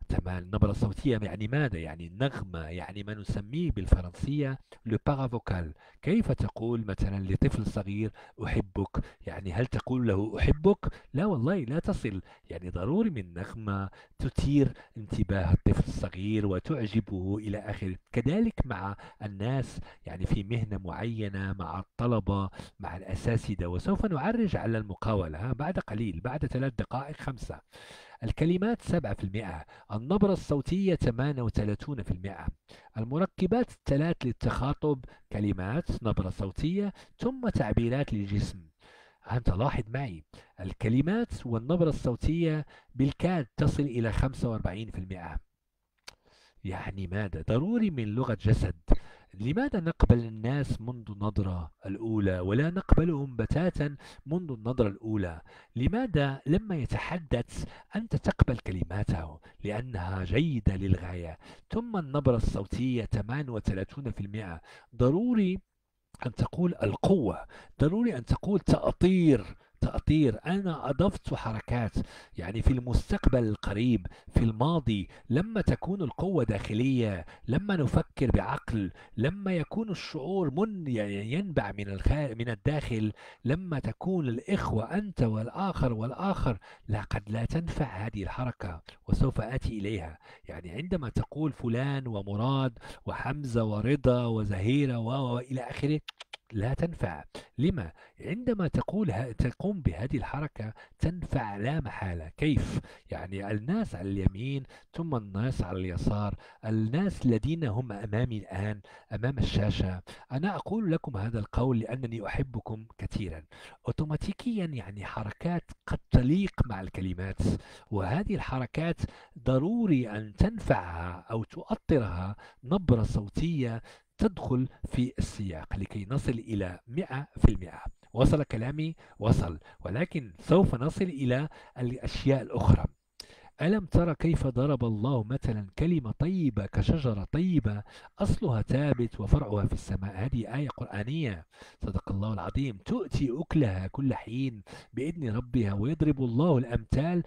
تمام. النبرة الصوتية يعني ماذا؟ يعني النغمة، يعني ما نسميه بالفرنسية le paravocal. كيف تقول مثلا لطفل صغير أحبك؟ يعني هل تقول له أحبك؟ لا والله، لا تصل. يعني ضروري من نغمة تثير انتباه الطفل الصغير وتعجبه إلى آخره. كذلك مع الناس، يعني في مهنة معينة، مع الطلبة، مع الأساتذة. وسوف نعرج على المقاولة ها، بعد قليل، بعد ثلاث دقائق خمسة. الكلمات سبعة في المئة، النبرة الصوتية ثمانية وثلاثون في المئة. المركبات الثلاث للتخاطب: كلمات، نبرة صوتية، ثم تعبيرات للجسم. أنت لاحظ معي، الكلمات والنبرة الصوتية بالكاد تصل إلى خمسة وأربعين في المئة. يعني ماذا؟ ضروري من لغة جسد. لماذا نقبل الناس منذ النظرة الأولى ولا نقبلهم بتاتا منذ النظرة الأولى؟ لماذا لما يتحدث أنت تقبل كلماته لأنها جيدة للغاية؟ ثم النبرة الصوتية ثمانية وثلاثون في المئة. ضروري أن تقول القوة، ضروري أن تقول تأطير. تأطير، أنا أضفت حركات. يعني في المستقبل القريب، في الماضي، لما تكون القوة داخلية، لما نفكر بعقل، لما يكون الشعور من يعني ينبع من الخ... من الداخل، لما تكون الإخوة أنت والآخر والآخر، لا قد لا تنفع هذه الحركة، وسوف آتي إليها. يعني عندما تقول فلان ومراد وحمزة ورضا وزهيرة و- وإلى آخره، لا تنفع. لما؟ عندما تقول ه- تقوم بهذه الحركة تنفع لا محالة. كيف؟ يعني الناس على اليمين ثم الناس على اليسار، الناس الذين هم أمامي الآن أمام الشاشة. أنا أقول لكم هذا القول لأنني أحبكم كثيرا. أوتوماتيكيا يعني حركات قد تليق مع الكلمات، وهذه الحركات ضروري أن تنفعها أو تؤطرها نبرة صوتية تدخل في السياق لكي نصل إلى مئة في المئة. وصل كلامي؟ وصل. ولكن سوف نصل إلى الأشياء الأخرى. ألم تر كيف ضرب الله مثلا كلمة طيبة كشجرة طيبة أصلها ثابت وفرعها في السماء؟ هذه آية قرآنية. صدق الله العظيم. تؤتي أكلها كل حين بإذن ربها ويضرب الله الأمثال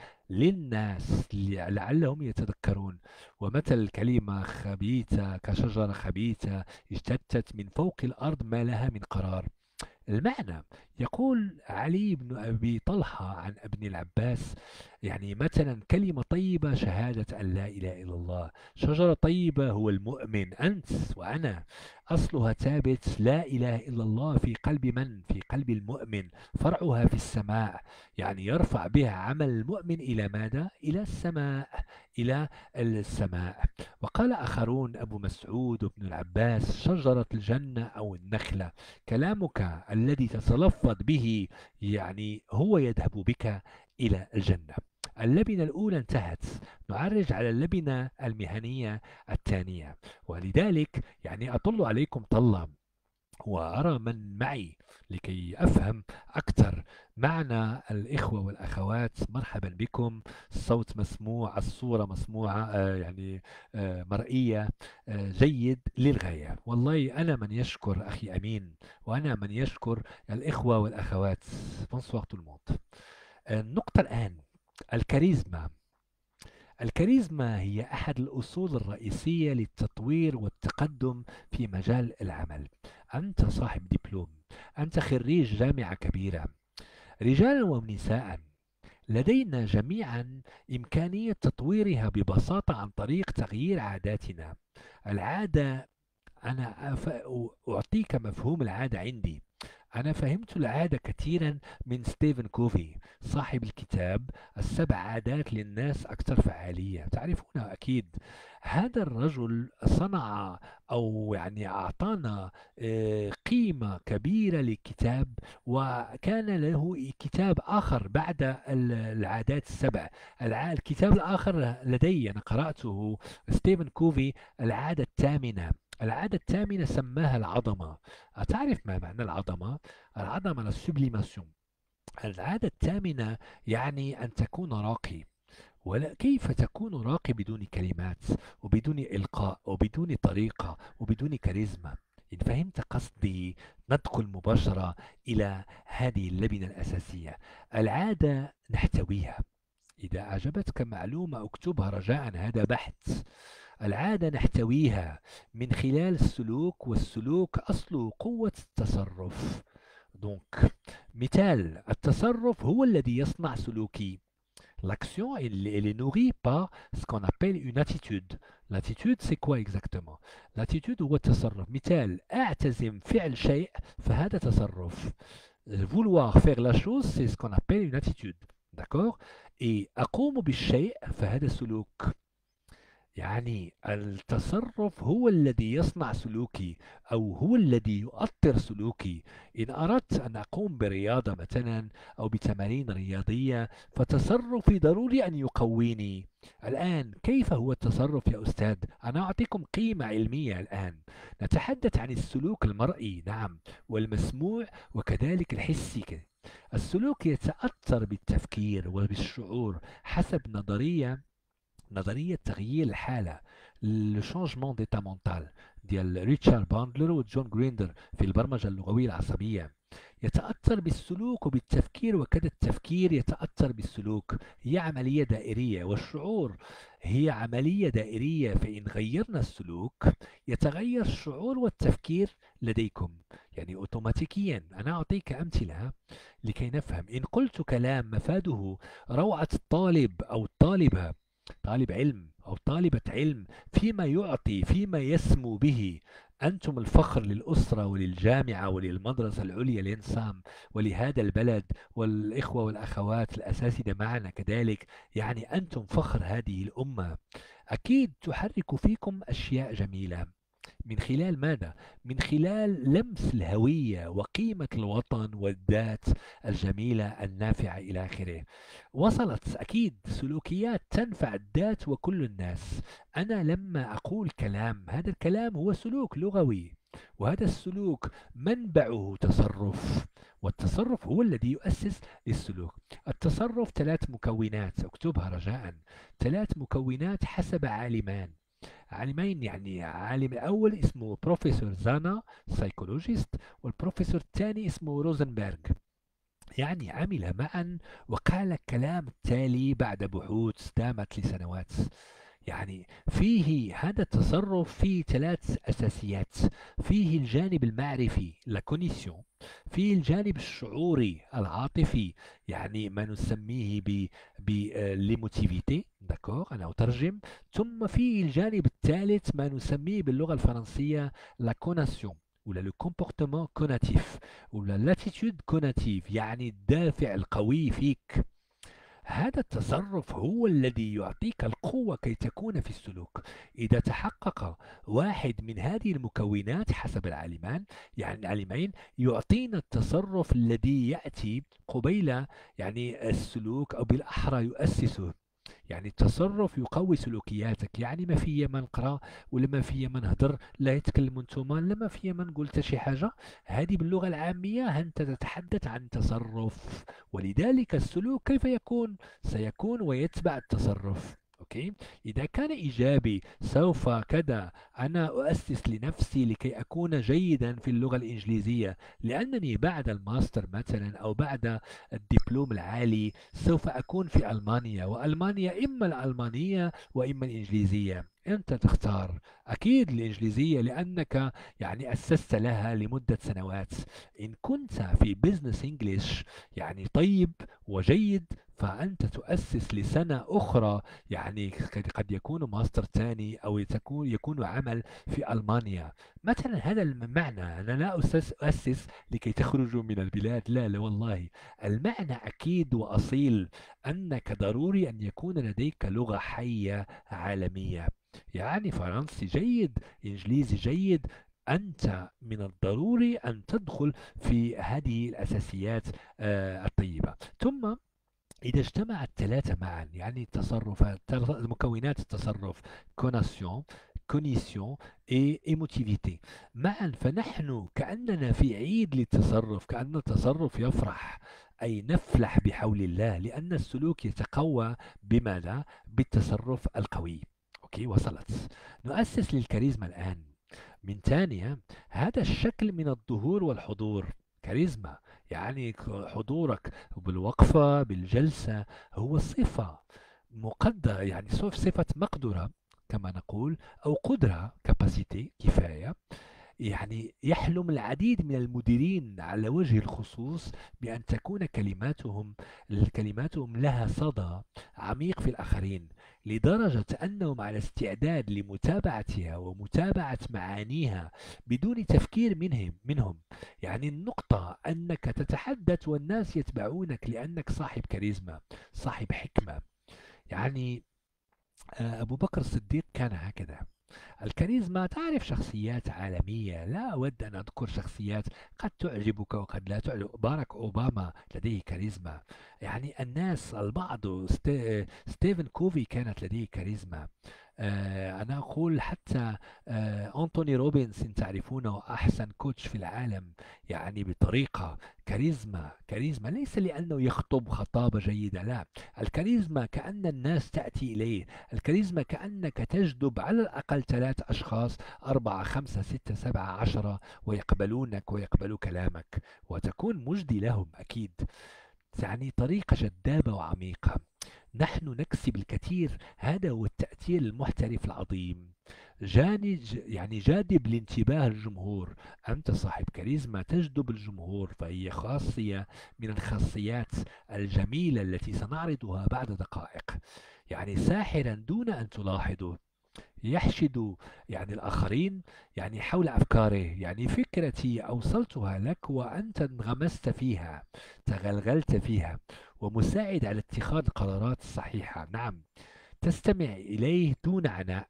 للناس لعلهم يتذكرون. ومثل الكلمة خبيثة كشجرة خبيثة اجتثت من فوق الأرض ما لها من قرار. المعنى، يقول علي بن أبي طلحة عن ابن العباس، يعني مثلا كلمة طيبة شهادة أن لا إله إلا الله، شجرة طيبة هو المؤمن أنت وأنا، أصلها ثابت لا إله إلا الله في قلب من؟ في قلب المؤمن، فرعها في السماء، يعني يرفع بها عمل المؤمن إلى ماذا؟ إلى السماء، إلى السماء. وقال آخرون، أبو مسعود وابن العباس: شجرة الجنة أو النخلة، كلامك الذي تتلفظ به يعني هو يذهب بك إلى الجنة. اللبنة الأولى انتهت، نعرج على اللبنة المهنية الثانية. ولذلك يعني أطل عليكم طلة وأرى من معي لكي أفهم أكثر معنى الإخوة والأخوات. مرحبا بكم. الصوت مسموع، الصورة مسموعة، آه يعني آه مرئية، آه جيد للغاية. والله أنا من يشكر أخي أمين، وأنا من يشكر الإخوة والأخوات. بونسوار تو الموند. النقطة الآن، الكاريزما. الكاريزما هي أحد الأصول الرئيسية للتطوير والتقدم في مجال العمل. أنت صاحب دبلوم، أنت خريج جامعة كبيرة، رجالا ونساء، لدينا جميعا إمكانية تطويرها ببساطة عن طريق تغيير عاداتنا. العادة، أنا أف- أعطيك مفهوم العادة عندي. أنا فهمت العادة كثيرا من ستيفن كوفي، صاحب الكتاب السبع عادات للناس أكثر فعالية، تعرفونه أكيد. هذا الرجل صنع أو يعني أعطانا آه، قيمة كبيرة للكتاب. وكان له كتاب آخر بعد ال- العادات السبع. الع- الكتاب الآخر لدي، أنا قرأته، ستيفن كوفي، العادة الثامنة. العادة الثامنة سماها العظمة. أتعرف ما معنى العظمة؟ العظمة السبليماسيون. العادة الثامنة يعني أن تكون راقي. ولا كيف تكون راقي بدون كلمات وبدون إلقاء وبدون طريقة وبدون كاريزما؟ إن فهمت قصدي، ندخل مباشرة إلى هذه اللبنة الأساسية. العادة نحتويها، إذا أعجبتك معلومة اكتبها رجاء، هذا بحث. العادة نحتويها من خلال السلوك، والسلوك أصله قوة التصرف. دونك مثال: التصرف هو الذي يصنع سلوكي. L'action, elle, elle est nourrie par ce qu'on appelle une attitude. L'attitude, c'est quoi exactement? L'attitude هو التصرف. مثال: أعتزم فعل شيء، فهذا تصرف. Vouloir faire la chose, c'est ce qu'on appelle une attitude. D'accord? Et أقوم بالشيء، فهذا سلوك. يعني التصرف هو الذي يصنع سلوكي، أو هو الذي يؤطر سلوكي. إن أردت أن أقوم برياضة مثلا أو بتمارين رياضية، فتصرفي ضروري أن يقويني. الآن كيف هو التصرف يا أستاذ؟ أنا أعطيكم قيمة علمية الآن. نتحدث عن السلوك المرئي، نعم، والمسموع وكذلك الحسي. السلوك يتأثر بالتفكير وبالشعور حسب نظرية نظرية تغيير الحالة، لو شانجمون ديتا مونتال، ديال ريتشارد باندلر وجون جريندر في البرمجة اللغوية العصبية. يتأثر بالسلوك وبالتفكير، وكذا التفكير يتأثر بالسلوك. هي عملية دائرية، والشعور هي عملية دائرية. فإن غيرنا السلوك يتغير الشعور والتفكير لديكم، يعني أوتوماتيكيا. أنا أعطيك أمثلة لكي نفهم. إن قلت كلام مفاده روعة الطالب أو الطالبة، طالب علم أو طالبة علم، فيما يعطي، فيما يسمو به، أنتم الفخر للأسرة وللجامعة وللمدرسة العليا لإنسام ولهذا البلد، والإخوة والأخوات الأساتذة معنا كذلك. يعني أنتم فخر هذه الأمة. أكيد تحرك فيكم أشياء جميلة. من خلال ماذا؟ من خلال لمس الهوية وقيمة الوطن والذات الجميلة النافعة إلى آخره. وصلت أكيد سلوكيات تنفع الذات وكل الناس. أنا لما أقول كلام، هذا الكلام هو سلوك لغوي، وهذا السلوك منبعه تصرف، والتصرف هو الذي يؤسس للسلوك. التصرف ثلاث مكونات، اكتبها رجاء. ثلاث مكونات حسب عالمان. عالمين، يعني عالم الأول اسمه بروفيسور زانا، سايكولوجيست، والبروفيسور الثاني اسمه روزنبرغ. يعني عمل معا وقال الكلام التالي بعد بحوث دامت لسنوات. يعني فيه هذا التصرف فيه ثلاث أساسيات. فيه الجانب المعرفي، لا كونيسيون. فيه الجانب الشعوري العاطفي، يعني ما نسميه ب ب ليموتيفيتي. داكور، أنا أترجم. ثم فيه الجانب الثالث ما نسميه باللغة الفرنسية لا كوناسيون، ولا لو كومبورتمون كوناتيف، ولا لاتيتود كوناتيف، يعني الدافع القوي فيك. هذا التصرف هو الذي يعطيك القوة كي تكون في السلوك. إذا تحقق واحد من هذه المكونات حسب العالمان، يعني العالمين، يعطينا التصرف الذي يأتي قبيل يعني السلوك، أو بالأحرى يؤسسه. يعني التصرف يقوي سلوكياتك. يعني ما في ما نقرا، ولا ما في ما نهضر، لا يتكلموا نتوما، لا ما في ما نقول حتى شي حاجه. هذه باللغه العاميه انت تتحدث عن تصرف. ولذلك السلوك كيف يكون؟ سيكون ويتبع التصرف. اوكي. اذا كان ايجابي سوف كذا، انا اؤسس لنفسي لكي اكون جيدا في اللغه الانجليزيه، لانني بعد الماستر مثلا او بعد الدبلوم العالي سوف أكون في ألمانيا، وألمانيا إما الألمانية وإما الإنجليزية. أنت تختار. أكيد الإنجليزية، لأنك يعني أسست لها لمدة سنوات. إن كنت في بزنس إنجليش يعني طيب وجيد، فأنت تؤسس لسنة أخرى، يعني قد قد يكون ماستر ثاني، أو يكون يكون عمل في ألمانيا مثلا. هذا المعنى. أنا لا أسس أسس لكي تخرجوا من البلاد، لا لا والله. المعنى أكيد وأصيل، أنك ضروري أن يكون لديك لغة حية عالمية. يعني فرنسي جيد، إنجليزي جيد. أنت من الضروري أن تدخل في هذه الأساسيات آه، الطيبة. ثم إذا اجتمع الثلاثة معا، يعني التصرفات، مكونات التصرف، كوناسيون، كونيسيون، اي ايموتيفيتي، معا، فنحن كأننا في عيد للتصرف، كأن التصرف يفرح، أي نفلح بحول الله، لأن السلوك يتقوى بماذا؟ بالتصرف القوي. أوكي، وصلت. نؤسس للكاريزما الآن من ثانية. هذا الشكل من الظهور والحضور. كاريزما يعني ك- حضورك بالوقفة بالجلسة هو صفة مقدرة، يعني صف- صفة مقدرة كما نقول، أو قدرة كاباسيتي كفاية. يعني يحلم العديد من المديرين على وجه الخصوص بأن تكون كلماتهم كلماتهم لها صدى عميق في الآخرين، لدرجة أنهم على استعداد لمتابعتها ومتابعة معانيها بدون تفكير منهم منهم يعني النقطة أنك تتحدث والناس يتبعونك لأنك صاحب كاريزما، صاحب حكمة. يعني آه، أبو بكر الصديق كان هكذا. الكاريزما تعرف شخصيات عالمية، لا أود أن أذكر شخصيات قد تعجبك وقد لا تعجب. باراك أوباما لديه كاريزما. يعني الناس البعض ست- ستيفن كوفي كانت لديه كاريزما. آه، أنا أقول حتى آه، أنتوني روبنز إن تعرفونه أحسن كوتش في العالم، يعني بطريقة كاريزما. كاريزما ليس لأنه يخطب خطابة جيدة، لا، الكاريزما كأن الناس تأتي إليه. الكاريزما كأنك تجذب على الأقل ثلاث أشخاص، أربعة خمسة ستة سبعة عشرة، ويقبلونك ويقبلوا كلامك وتكون مجدي لهم أكيد. يعني طريقة جذابة وعميقة. نحن نكسب الكثير، هذا هو التأثير المحترف العظيم. جاني ج- يعني جاذب لانتباه الجمهور. أنت صاحب كاريزما تجذب الجمهور، فهي خاصية من الخاصيات الجميلة التي سنعرضها بعد دقائق. يعني ساحرا دون أن تلاحظه، يحشد يعني الآخرين يعني حول أفكاره. يعني فكرتي أوصلتها لك وأنت انغمست فيها، تغلغلت فيها، ومساعد على اتخاذ القرارات الصحيحة. نعم، تستمع إليه دون عناء،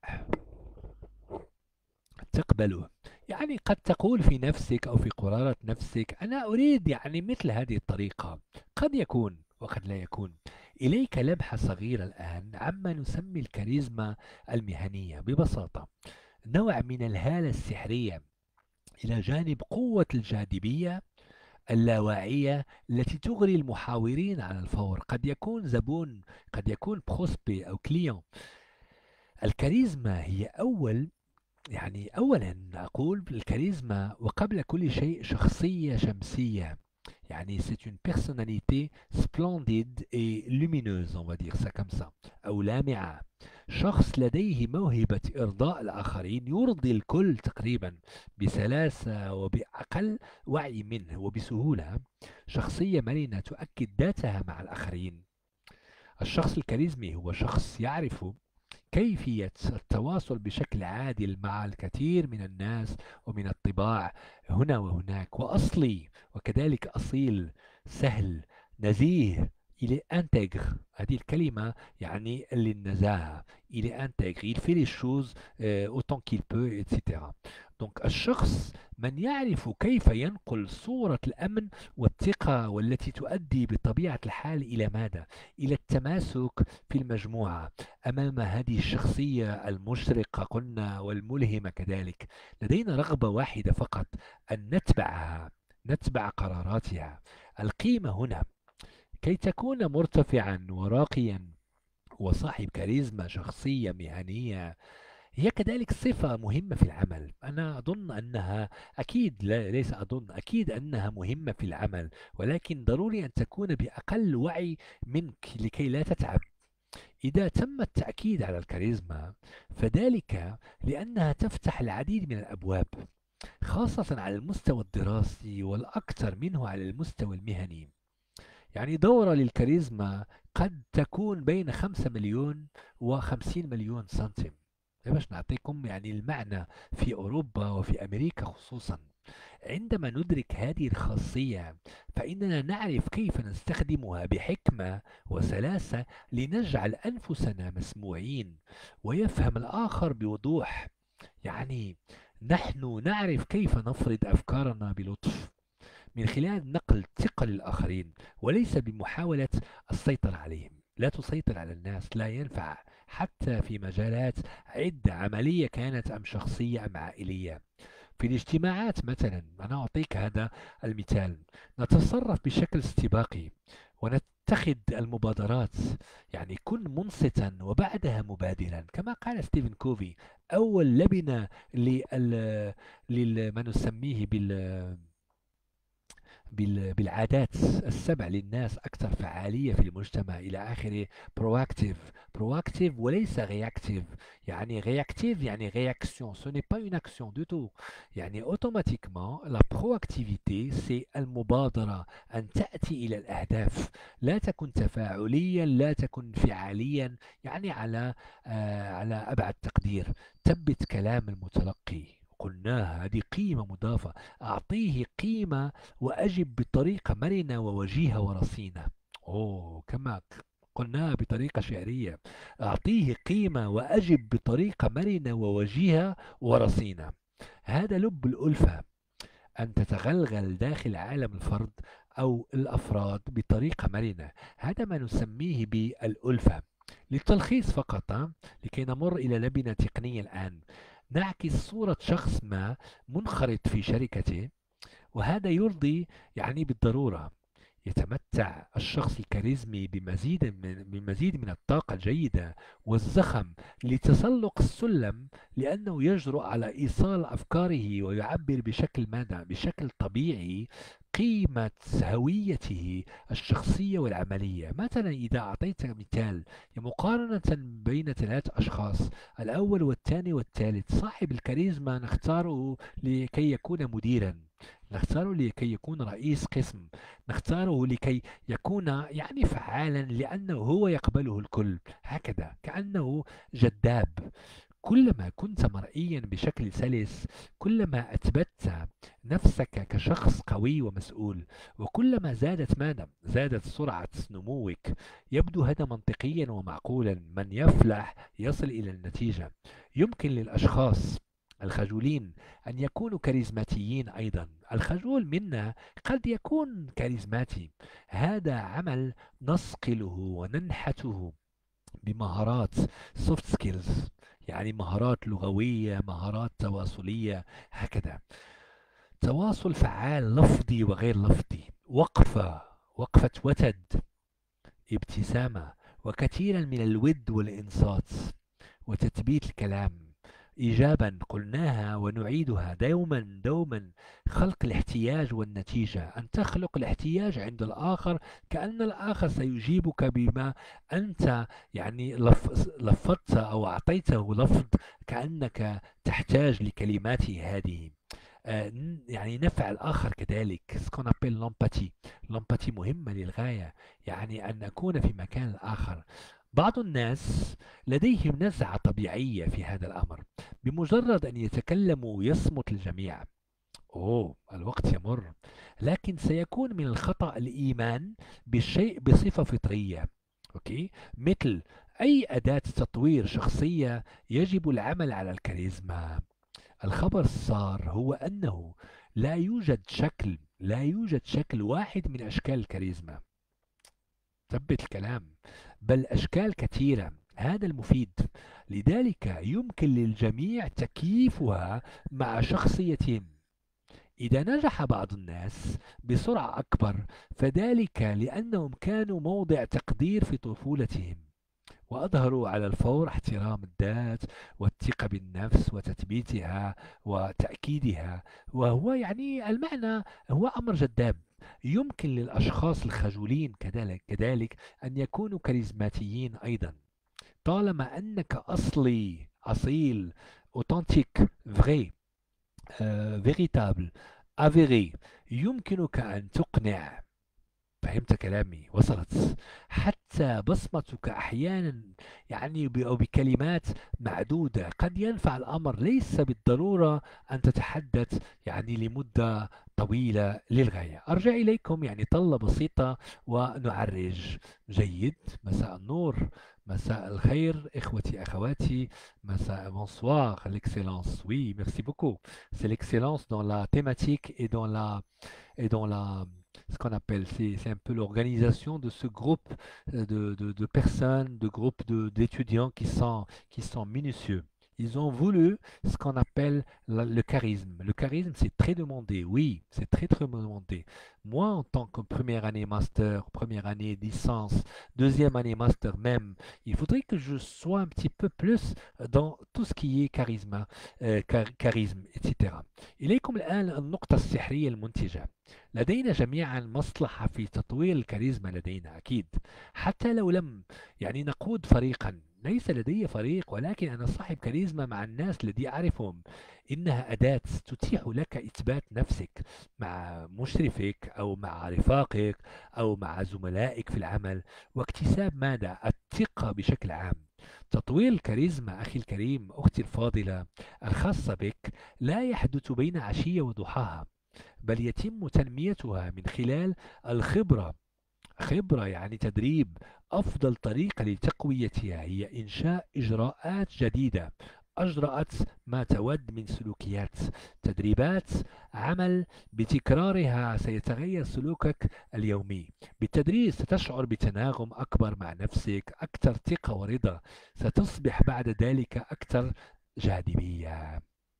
تقبله. يعني قد تقول في نفسك أو في قرارة نفسك أنا أريد يعني مثل هذه الطريقة. قد يكون وقد لا يكون. إليك لمحة صغيرة الآن عما نسمي الكاريزما المهنية. ببساطة نوع من الهالة السحرية إلى جانب قوة الجاذبية اللاواعية التي تغري المحاورين على الفور. قد يكون زبون، قد يكون بروسبي أو كليون. الكاريزما هي أول يعني أولا أقول الكاريزما وقبل كل شيء شخصية شمسية. يعني c'est une personnalité splendide et lumineuse, on va dire ça comme ça، أو لامعة. شخص لديه موهبة إرضاء الآخرين، يرضي الكل تقريبا بسلاسة وبأقل وعي منه وبسهولة. شخصية مرنة تؤكد ذاتها مع الآخرين. الشخص الكاريزمي هو شخص يعرف كيفية التواصل بشكل عادل مع الكثير من الناس ومن الطباع هنا وهناك، وأصلي وكذلك أصيل، سهل، نزيه. il est intègre. هذه الكلمة يعني للنزاهة. il est intègre il fait les choses euh, autant qu'il peut et cetera. donc الشخص من يعرف كيف ينقل صورة الأمن والثقة، والتي تؤدي بطبيعة الحال إلى ماذا؟ إلى التماسك في المجموعة أمام هذه الشخصية المشرقة قلنا والملهمة كذلك. لدينا رغبة واحدة فقط، أن نتبعها، نتبع قراراتها. القيمة هنا كي تكون مرتفعا وراقيا وصاحب كاريزما، شخصية مهنية، هي كذلك صفة مهمة في العمل. أنا أظن أنها أكيد، لا ليس أظن، أكيد أنها مهمة في العمل، ولكن ضروري أن تكون بأقل وعي منك لكي لا تتعب. إذا تم التأكيد على الكاريزما فذلك لأنها تفتح العديد من الأبواب، خاصة على المستوى الدراسي والأكثر منه على المستوى المهني. يعني دورة للكاريزما قد تكون بين خمسة مليون وخمسين مليون سنتيم. باش نعطيكم يعني المعنى، في أوروبا وفي أمريكا خصوصا. عندما ندرك هذه الخاصية فإننا نعرف كيف نستخدمها بحكمة وسلاسة لنجعل أنفسنا مسموعين، ويفهم الآخر بوضوح. يعني نحن نعرف كيف نفرض أفكارنا بلطف من خلال نقل ثقة للآخرين، وليس بمحاولة السيطرة عليهم. لا تسيطر على الناس، لا ينفع، حتى في مجالات عدة، عملية كانت أم شخصية أم عائلية. في الاجتماعات مثلا، أنا أعطيك هذا المثال، نتصرف بشكل استباقي ونتخذ المبادرات. يعني كن منصتا وبعدها مبادرا، كما قال ستيفن كوفي. أول لبنة لل... لل... ما نسميه بال بال- بالعادات السبع للناس أكثر فعالية في المجتمع إلى آخره. proactive proactive وليس reactive. يعني reactive يعني réaction, ce n'est pas une action du tout. يعني automatiquement la proactivité c'est المبادرة، أن تأتي إلى الأهداف. لا تكن تفاعليا، لا تكن فعاليا، يعني على آه على أبعد تقدير. ثبت كلام المتلقي، قلناها هذه قيمة مضافة. أعطيه قيمة وأجب بطريقة مرنة ووجيهة ورصينة. أوه كما قلناها بطريقة شعرية. أعطيه قيمة وأجب بطريقة مرنة ووجيهة ورصينة. هذا لب الألفة، أن تتغلغل داخل عالم الفرد أو الأفراد بطريقة مرنة. هذا ما نسميه بالألفة. للتلخيص فقط، ها، لكي نمر إلى لبنة تقنية الآن. نعكس صورة شخص ما منخرط في شركته، وهذا يرضي يعني بالضرورة. يتمتع الشخص الكاريزمي بمزيد من بمزيد من الطاقة الجيدة والزخم لتسلق السلم، لأنه يجرؤ على إيصال أفكاره ويعبر بشكل ماذا؟ بشكل طبيعي قيمة هويته الشخصية والعملية. مثلا إذا أعطيت مثال، مقارنة بين ثلاث أشخاص، الأول والثاني والثالث، صاحب الكاريزما نختاره لكي يكون مديرا، نختاره لكي يكون رئيس قسم، نختاره لكي يكون يعني فعالا لأنه هو يقبله الكل. هكذا كأنه جذاب. كلما كنت مرئيا بشكل سلس، كلما أثبتت نفسك كشخص قوي ومسؤول، وكلما زادت ماذا؟ زادت سرعة نموك. يبدو هذا منطقيا ومعقولا. من يفلح يصل إلى النتيجة. يمكن للأشخاص الخجولين أن يكونوا كاريزماتيين أيضا. الخجول منا قد يكون كاريزماتي. هذا عمل نصقله وننحته بمهارات soft skills، يعني مهارات لغوية، مهارات تواصلية، هكذا. تواصل فعال لفظي وغير لفظي، وقفة وقفة وتد، ابتسامة، وكثيرا من الود والإنصات، وتثبيت الكلام إيجابا. قلناها ونعيدها دوما دوما. خلق الاحتياج والنتيجة، أن تخلق الاحتياج عند الآخر، كأن الآخر سيجيبك بما أنت يعني لف- لفظت أو أعطيته لفظ، كأنك تحتاج لكلماته هذه. آه، ن- يعني نفع الآخر كذلك، سكون أبيل لومباتي. لومباتي مهمة للغاية، يعني أن نكون في مكان الآخر. بعض الناس لديهم نزعة طبيعية في هذا الأمر، بمجرد أن يتكلموا يصمت الجميع. أوه الوقت يمر. لكن سيكون من الخطأ الإيمان بالشيء بصفة فطرية. أوكي، مثل أي أداة تطوير شخصية يجب العمل على الكاريزما. الخبر السار هو أنه لا يوجد شكل لا يوجد شكل واحد من أشكال الكاريزما. ثبت الكلام. بل أشكال كثيرة. هذا المفيد. لذلك يمكن للجميع تكييفها مع شخصيتهم. إذا نجح بعض الناس بسرعة أكبر، فذلك لأنهم كانوا موضع تقدير في طفولتهم، وأظهروا على الفور احترام الذات والثقة بالنفس وتثبيتها وتأكيدها. وهو يعني المعنى هو أمر جذاب. يمكن للأشخاص الخجولين كذلك كذلك أن يكونوا كاريزماتيين أيضا، طالما أنك أصلي أصيل، authentique vrai euh, véritable avéré. يمكنك أن تقنع. فهمت كلامي؟ وصلت؟ حتى بصمتك أحيانا يعني ب- أو بكلمات معدودة قد ينفع الأمر. ليس بالضرورة أن تتحدث يعني لمدة طويلة للغاية. أرجع إليكم يعني طلة بسيطة ونعرج. جيد. مساء النور، مساء الخير إخوتي أخواتي، مساء bonsoir, l'excellence. Oui, merci beaucoup. C'est l'excellence dans la thématique et dans la et dans la, ce qu'on appelle, c'est, c'est un peu l'organisation de ce groupe euh, de, de- de personnes, de groupes de- d'étudiants qui sont, qui sont minutieux. Ils ont voulu ce qu'on appelle la- le charisme. Le charisme, c'est très demandé. Oui, c'est très très demandé. Moi, en tant que première année master, première année licence, deuxième année master même, il faudrait que je sois un petit peu plus dans tout ce qui est charisme, euh, char- charisme, et cetera. إليكم الآن النقطة السحرية المنتجة. لدينا جميعا مصلحة في تطوير الكاريزما لدينا أكيد. حتى لو لم يعني نقود فريقا، ليس لدي فريق ولكن أنا صاحب كاريزما مع الناس الذي أعرفهم. إنها أداة تتيح لك إثبات نفسك مع مشرفك أو مع رفاقك أو مع زملائك في العمل، واكتساب ماذا؟ الثقة بشكل عام. تطوير الكاريزما أخي الكريم، أختي الفاضلة الخاصة بك، لا يحدث بين عشية وضحاها، بل يتم تنميتها من خلال الخبرة. خبرة يعني تدريب. أفضل طريقة لتقويتها هي إنشاء إجراءات جديدة أجرأت ما تود من سلوكيات. تدريبات عمل بتكرارها سيتغير سلوكك اليومي. بالتدريج ستشعر بتناغم أكبر مع نفسك، أكثر ثقة ورضا. ستصبح بعد ذلك أكثر جاذبية.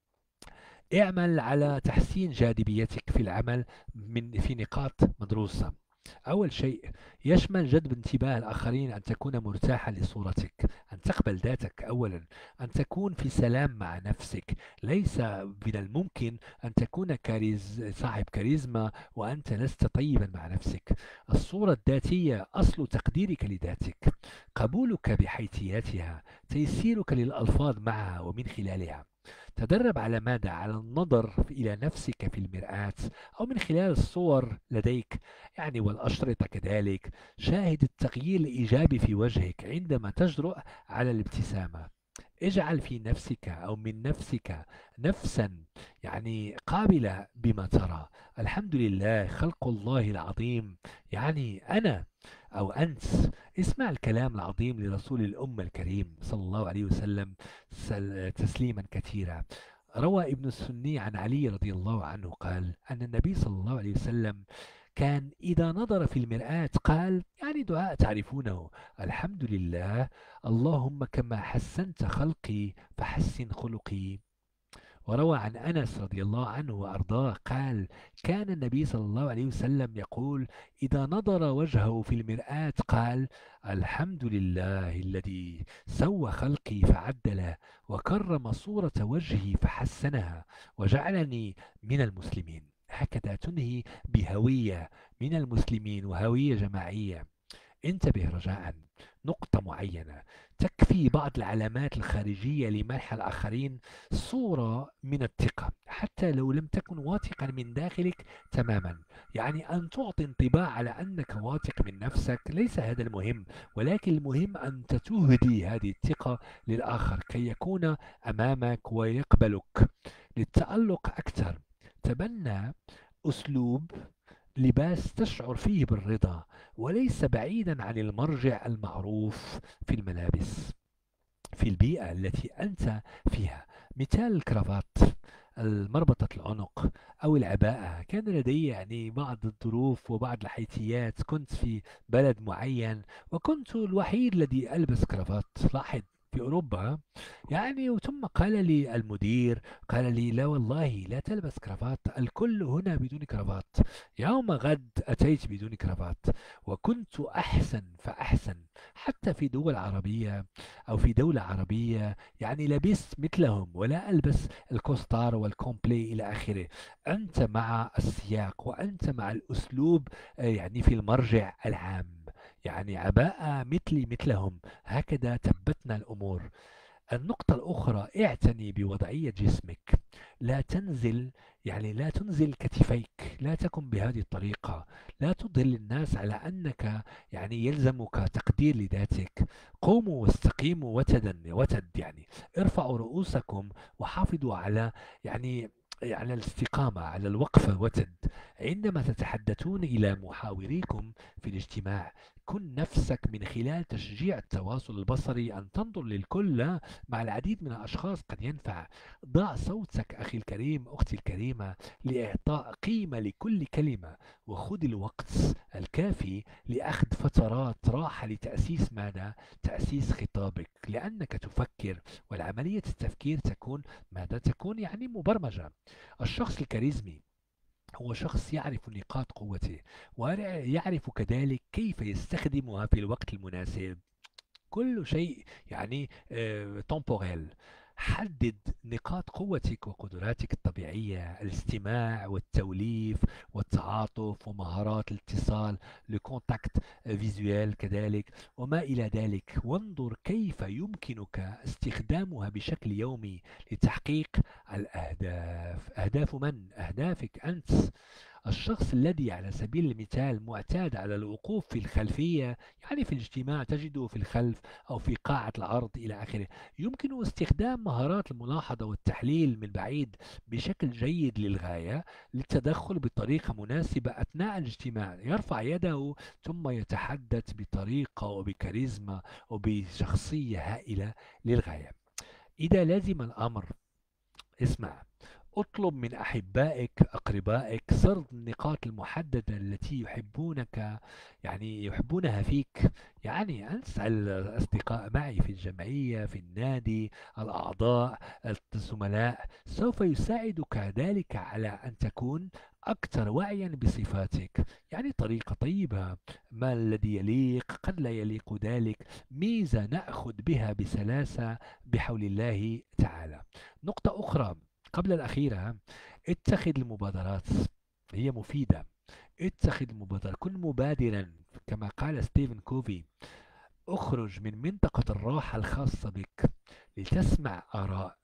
اعمل على تحسين جاذبيتك في العمل من في نقاط مدروسة. أول شيء يشمل جذب انتباه الآخرين، أن تكون مرتاحا لصورتك، أن تقبل ذاتك أولا، أن تكون في سلام مع نفسك. ليس من الممكن أن تكون كاريز صاحب كاريزما وأنت لست طيبا مع نفسك. الصورة الذاتية أصل تقديرك لذاتك، قبولك بحيثياتها، تيسيرك للألفاظ معها ومن خلالها. تدرب على ماذا؟ على النظر إلى نفسك في المرآة أو من خلال الصور لديك يعني والأشرطة كذلك. شاهد التغيير الإيجابي في وجهك عندما تجرؤ على الابتسامة. اجعل في نفسك أو من نفسك نفسا يعني قابلة بما ترى. الحمد لله، خلق الله العظيم. يعني أنا أو أنت. اسمع الكلام العظيم لرسول الأمة الكريم صلى الله عليه وسلم سل- تسليما كثيرا. روى ابن السني عن علي رضي الله عنه قال أن النبي صلى الله عليه وسلم كان إذا نظر في المرآة قال يعني دعاء تعرفونه: الحمد لله، اللهم كما حسنت خلقي فحسن خلقي. وروى عن أنس رضي الله عنه وأرضاه قال: كان النبي صلى الله عليه وسلم يقول إذا نظر وجهه في المرآة قال: الحمد لله الذي سوى خلقي فعدله، وكرم صورة وجهي فحسنها، وجعلني من المسلمين. هكذا تنهي بهوية من المسلمين وهوية جماعية. انتبه رجاء، نقطة معينة تكفي بعض العلامات الخارجية لمنح الآخرين صورة من الثقة حتى لو لم تكن واثقا من داخلك تماما. يعني أن تعطي انطباع على أنك واثق من نفسك ليس هذا المهم، ولكن المهم أن تهدي هذه الثقة للآخر كي يكون أمامك ويقبلك. للتألق أكثر، تبنى أسلوب لباس تشعر فيه بالرضا وليس بعيدا عن المرجع المعروف في الملابس في البيئة التي أنت فيها. مثال الكرافات، المربطة العنق أو العباءة. كان لدي يعني بعض الظروف وبعض الحيثيات، كنت في بلد معين وكنت الوحيد الذي ألبس كرافات. لاحظ في أوروبا يعني. ثم قال لي المدير، قال لي لا والله لا تلبس كرافات، الكل هنا بدون كرافات. يوم غد أتيت بدون كرافات وكنت أحسن فأحسن. حتى في دول عربية أو في دولة عربية يعني لبست مثلهم ولا ألبس الكوستار والكومبلي إلى آخره. أنت مع السياق وأنت مع الأسلوب، آه، يعني في المرجع العام. يعني عباءة مثلي مثلهم، هكذا ثبتنا الأمور. النقطة الأخرى، اعتني بوضعية جسمك. لا تنزل يعني لا تنزل كتفيك، لا تكن بهذه الطريقة. لا تظهر للناس على أنك يعني يلزمك تقدير لذاتك. قوموا واستقيموا وتدا وتد يعني. ارفعوا رؤوسكم وحافظوا على يعني على الاستقامة، على الوقفة وتد. عندما تتحدثون إلى محاوريكم في الاجتماع كن نفسك من خلال تشجيع التواصل البصري أن تنظر للكل مع العديد من الأشخاص قد ينفع. ضع صوتك أخي الكريم أختي الكريمة لإعطاء قيمة لكل كلمة، وخذ الوقت الكافي لأخذ فترات راحة لتأسيس ماذا؟ تأسيس خطابك، لأنك تفكر، والعملية التفكير تكون ماذا؟ تكون يعني مبرمجة. الشخص الكاريزمي هو شخص يعرف نقاط قوته، ويعرف كذلك كيف يستخدمها في الوقت المناسب. كل شيء يعني تمبوريل. حدد نقاط قوتك وقدراتك الطبيعية: الاستماع والتوليف والتعاطف ومهارات الاتصال، لكونتاكت فيزوال كذلك، وما إلى ذلك. وانظر كيف يمكنك استخدامها بشكل يومي لتحقيق الأهداف. أهداف من؟ أهدافك أنت. الشخص الذي على سبيل المثال معتاد على الوقوف في الخلفية، يعني في الاجتماع تجده في الخلف أو في قاعة العرض إلى آخره، يمكن استخدام مهارات الملاحظة والتحليل من بعيد بشكل جيد للغاية، للتدخل بطريقة مناسبة أثناء الاجتماع. يرفع يده ثم يتحدث بطريقة وبكاريزما وبشخصية هائلة للغاية. إذا لازم الأمر، اسمع، اطلب من أحبائك أقربائك سرد النقاط المحددة التي يحبونك، يعني يحبونها فيك. يعني أسأل الأصدقاء معي في الجمعية، في النادي، الأعضاء، الزملاء. سوف يساعدك ذلك على أن تكون أكثر وعيا بصفاتك. يعني طريقة طيبة، ما الذي يليق قد لا يليق ذلك، ميزة نأخذ بها بسلاسة بحول الله تعالى. نقطة أخرى قبل الأخيرة: اتخذ المبادرات، هي مفيدة. اتخذ المبادرة، كن مبادرا. كما قال ستيفن كوفي: اخرج من منطقة الراحة الخاصة بك لتسمع آراء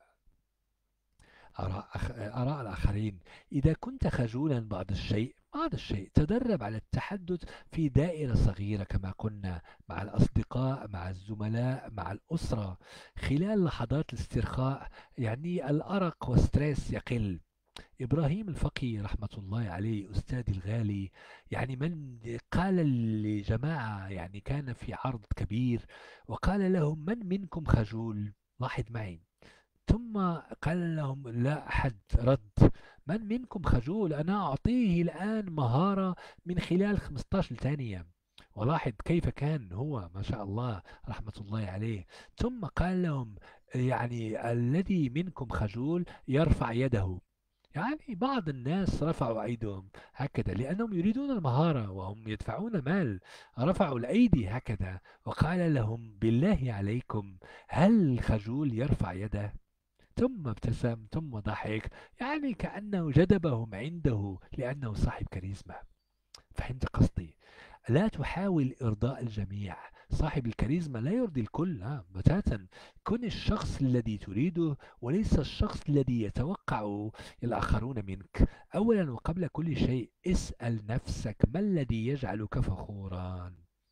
آراء, أخ... آراء الآخرين. إذا كنت خجولا بعض الشيء بعض الشيء تدرب على التحدث في دائرة صغيرة، كما قلنا، مع الأصدقاء، مع الزملاء، مع الأسرة. خلال لحظات الاسترخاء يعني الأرق والستريس يقل. إبراهيم الفقي رحمة الله عليه أستاذي الغالي، يعني من قال لجماعة، يعني كان في عرض كبير وقال لهم: من منكم خجول؟ لاحظ معي. ثم قال لهم: لا أحد رد. من منكم خجول؟ أنا أعطيه الآن مهارة من خلال خمسة عشر ثانية. ولاحظ كيف كان هو ما شاء الله رحمة الله عليه. ثم قال لهم: يعني الذي منكم خجول يرفع يده. يعني بعض الناس رفعوا أيديهم هكذا لأنهم يريدون المهارة وهم يدفعون مال. رفعوا الأيدي هكذا وقال لهم: بالله عليكم، هل الخجول يرفع يده؟ ثم ابتسم ثم ضحك، يعني كأنه جذبهم عنده لأنه صاحب كاريزما. فهمت قصدي؟ لا تحاول إرضاء الجميع. صاحب الكاريزما لا يرضي الكل، لا بتاتا. كن الشخص الذي تريده وليس الشخص الذي يتوقع الآخرون منك. أولا وقبل كل شيء اسأل نفسك: ما الذي يجعلك فخورا؟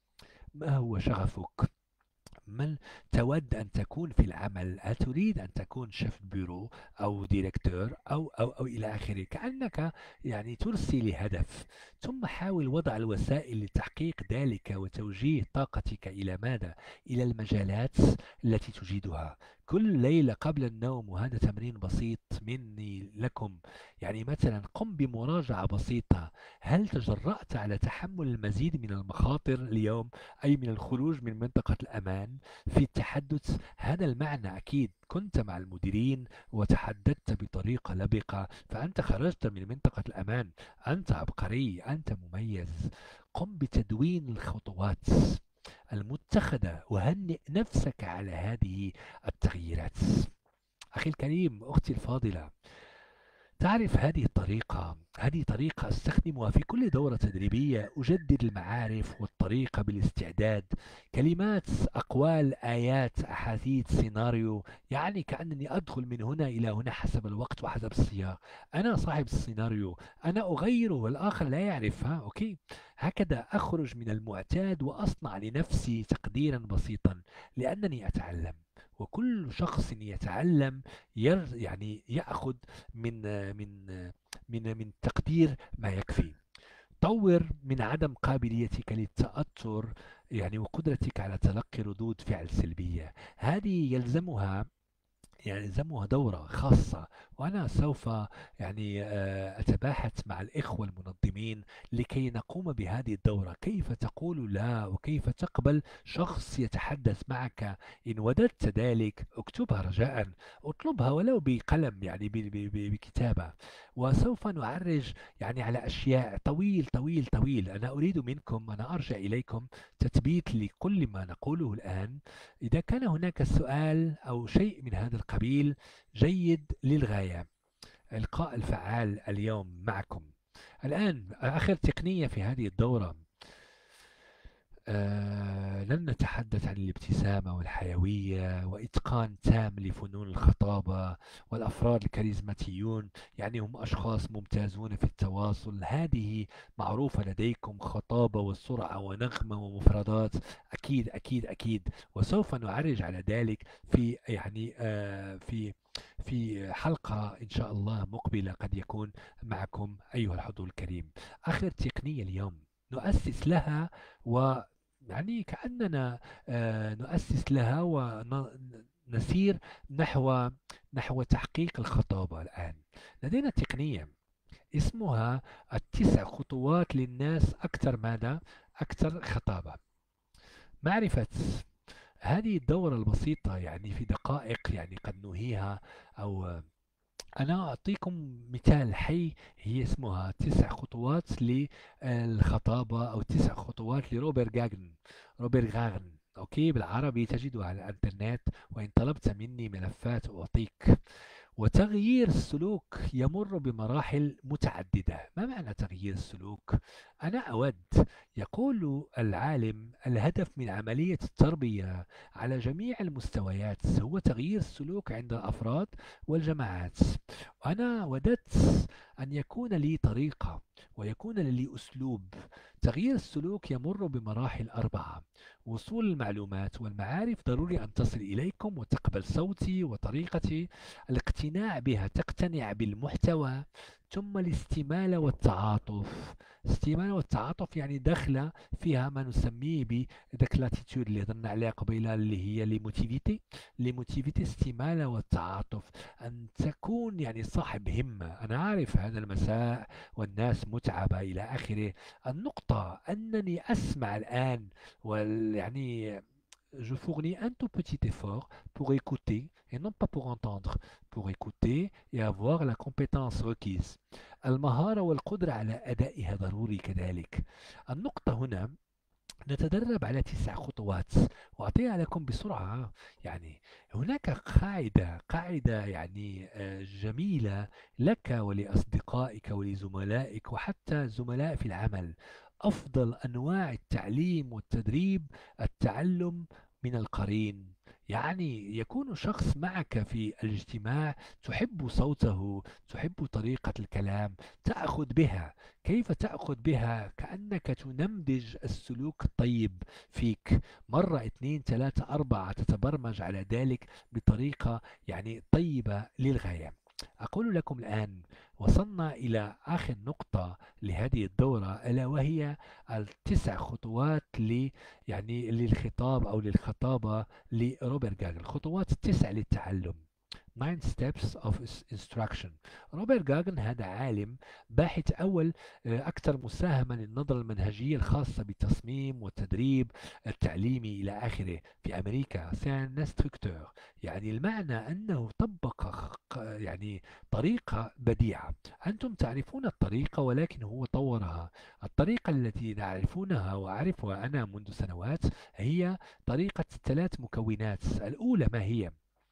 ما هو شغفك؟ من تود أن تكون في العمل؟ هل تريد أن تكون شيف بيرو أو ديريكتور أو أو أو إلى آخره؟ كأنك يعني ترسي لهدف، ثم حاول وضع الوسائل لتحقيق ذلك وتوجيه طاقتك إلى ماذا؟ إلى المجالات التي تجيدها. كل ليلة قبل النوم، وهذا تمرين بسيط مني لكم، يعني مثلا قم بمراجعة بسيطة: هل تجرأت على تحمل المزيد من المخاطر اليوم؟ أي من الخروج من منطقة الأمان في التحدث. هذا المعنى أكيد كنت مع المديرين وتحدثت بطريقة لبقة، فأنت خرجت من منطقة الأمان. أنت عبقري، أنت مميز. قم بتدوين الخطوات المتخذة وهنئ نفسك على هذه التغييرات. أخي الكريم أختي الفاضلة، تعرف هذه الطريقة هذه طريقة أستخدمها في كل دورة تدريبية. أجدد المعارف والطريقة بالاستعداد. كلمات، أقوال، آيات، أحاديث، سيناريو، يعني كأنني أدخل من هنا إلى هنا حسب الوقت وحسب السياق. أنا صاحب السيناريو، أنا أغيره والآخر لا يعرف. ها أوكي. هكذا أخرج من المعتاد وأصنع لنفسي تقديرا بسيطا، لأنني أتعلم. وكل شخص يتعلم ير يعني يأخذ من من من من تقدير ما يكفي. طور من عدم قابليتك للتأثر يعني وقدرتك على تلقي ردود فعل سلبية. هذه يلزمها يلزمها دورة خاصة، وأنا سوف يعني آه، أتباحث مع الإخوة المنظمين لكي نقوم بهذه الدورة. كيف تقول لا، وكيف تقبل شخص يتحدث معك. إن وجدت ذلك اكتبها رجاء، اطلبها ولو بقلم، يعني ب- ب- ب- بكتابة. وسوف نعرج يعني على أشياء طويل طويل طويل. أنا أريد منكم، أنا أرجع إليكم تثبيت لكل ما نقوله الآن. إذا كان هناك سؤال أو شيء من هذا القبيل جيد للغاية. إلقاء الفعال اليوم معكم. الآن آخر تقنية في هذه الدورة. آه لن نتحدث عن الابتسامة والحيوية وإتقان تام لفنون الخطابة. والأفراد الكاريزماتيون يعني هم أشخاص ممتازون في التواصل. هذه معروفة لديكم: خطابة وسرعة ونغمة ومفردات. أكيد أكيد أكيد. وسوف نعرج على ذلك في يعني آه في في حلقة إن شاء الله مقبلة قد يكون معكم أيها الحضور الكريم. آخر تقنية اليوم نؤسس لها، و يعني كأننا آه، نؤسس لها ونسير نحو نحو تحقيق الخطابة. الآن لدينا تقنية اسمها التسع خطوات للناس أكثر ماذا؟ أكثر خطابة. معرفة هذه الدورة البسيطة يعني في دقائق يعني قد ننهيها. أو أنا أعطيكم مثال حي. هي اسمها تسع خطوات للخطابة، أو تسع خطوات لروبرت جاغن. روبرت جاغن أوكي، بالعربي تجده على الإنترنت، وإن طلبت مني ملفات أعطيك. وتغيير السلوك يمر بمراحل متعددة. ما معنى تغيير السلوك؟ أنا أود، يقول العالم، الهدف من عملية التربية على جميع المستويات هو تغيير السلوك عند الأفراد والجماعات. أنا وددت أن يكون لي طريقة ويكون لي أسلوب. تغيير السلوك يمر بمراحل أربعة: وصول المعلومات والمعارف، ضروري أن تصل إليكم وتقبل صوتي وطريقتي. الاقتناع بها، تقتنع بالمحتوى. ثم الاستمالة والتعاطف. الاستمالة والتعاطف يعني دخلة فيها ما نسميه بديك لاتيتود اللي هضرنا عليها قبيلة، اللي هي ليموتيفيتي. ليموتيفيتي، استمالة والتعاطف. أن تكون يعني صاحب همة. أنا عارف هذا المساء والناس متعبة إلى آخره. النقطة أنني أسمع الآن، ويعني je fournis un tout petit effort pour écouter et non pas pour entendre. pour écouter et avoir la compétence requise. المهارة والقدرة على أدائها ضروري كذلك. النقطة هنا نتدرب على تسع خطوات، وأعطيها لكم بسرعة. يعني هناك قاعدة قاعدة يعني آه، جميلة لك ولأصدقائك ولزملائك وحتى زملاء في العمل. أفضل أنواع التعليم والتدريب التعلم من القرين. يعني يكون شخص معك في الاجتماع تحب صوته، تحب طريقة الكلام، تأخذ بها. كيف تأخذ بها؟ كأنك تنمذج السلوك الطيب فيك. مرة اثنين ثلاثة أربعة تتبرمج على ذلك بطريقة يعني طيبة للغاية. أقول لكم الآن وصلنا إلى آخر نقطة لهذه الدورة، ألا وهي التسع خطوات ل يعني للخطاب أو للخطابة لروبرت جاجل. الخطوات التسع للتعلم. Nine Steps of Instruction. روبرت جاجن هذا عالم باحث أول، آه، أكثر مساهمة للنظرة المنهجية الخاصة بالتصميم والتدريب التعليمي إلى آخره في أمريكا. سان انستركتور، يعني المعنى أنه طبق خ- يعني طريقة بديعة. أنتم تعرفون الطريقة ولكن هو طورها. الطريقة التي نعرفونها وأعرفها أنا منذ سنوات هي طريقة ثلاث مكونات. الأولى ما هي؟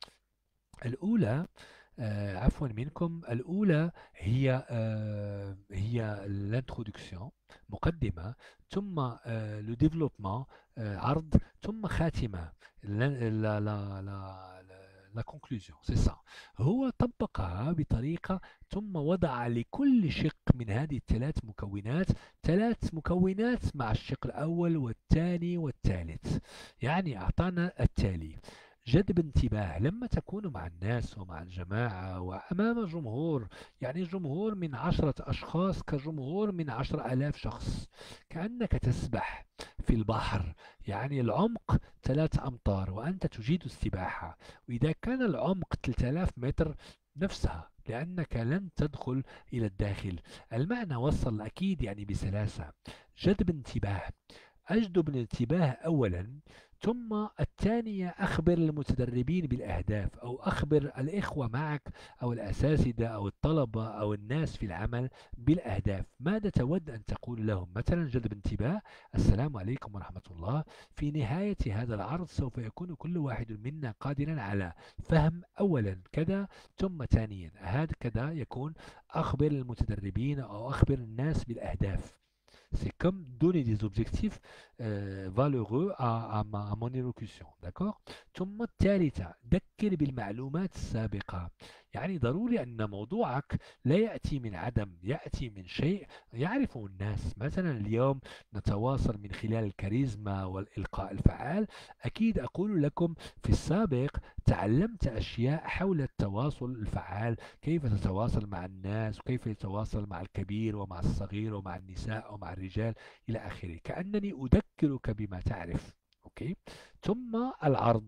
الأولى آه، عفوا منكم، الأولى هي آه، هي الانترودكسيون، مقدمة. ثم لو ديفلوبمون، عرض. ثم خاتمة، لا لا لا لا لا كونكلوزيون. سي سا. هو طبقها بطريقة، ثم وضع لكل شق من هذه الثلاث مكونات ثلاث مكونات مع الشق الأول والثاني والثالث. يعني أعطانا التالي: جذب انتباه لما تكون مع الناس ومع الجماعة وأمام جمهور، يعني جمهور من عشرة أشخاص كجمهور من عشر آلاف شخص، كأنك تسبح في البحر. يعني العمق ثلاث أمتار، وأنت تجيد السباحة، وإذا كان العمق ثلاثة آلاف متر نفسها، لأنك لن تدخل إلى الداخل. المعنى وصل أكيد يعني بسلاسة. جذب انتباه، أجذب الانتباه أولا، ثم الثانية أخبر المتدربين بالأهداف، أو أخبر الإخوة معك أو الأساتذة أو الطلبة أو الناس في العمل بالأهداف. ماذا تود أن تقول لهم؟ مثلا جلب انتباه: السلام عليكم ورحمة الله، في نهاية هذا العرض سوف يكون كل واحد منا قادرا على فهم أولا كذا، ثم ثانيا هكذا يكون. أخبر المتدربين أو أخبر الناس بالأهداف. C'est comme donner des objectifs euh, valeureux à, à, ma- à mon élocution. d'accord. ثم الثالثة: ذكر بالمعلومات السابقة. يعني ضروري أن موضوعك لا يأتي من عدم، يأتي من شيء يعرفه الناس. مثلا اليوم نتواصل من خلال الكاريزما والإلقاء الفعال. أكيد أقول لكم في السابق تعلمت أشياء حول التواصل الفعال، كيف تتواصل مع الناس، وكيف تتواصل مع الكبير ومع الصغير ومع النساء ومع الرجال إلى آخره، كأنني أذكرك بما تعرف. أوكي. ثم العرض: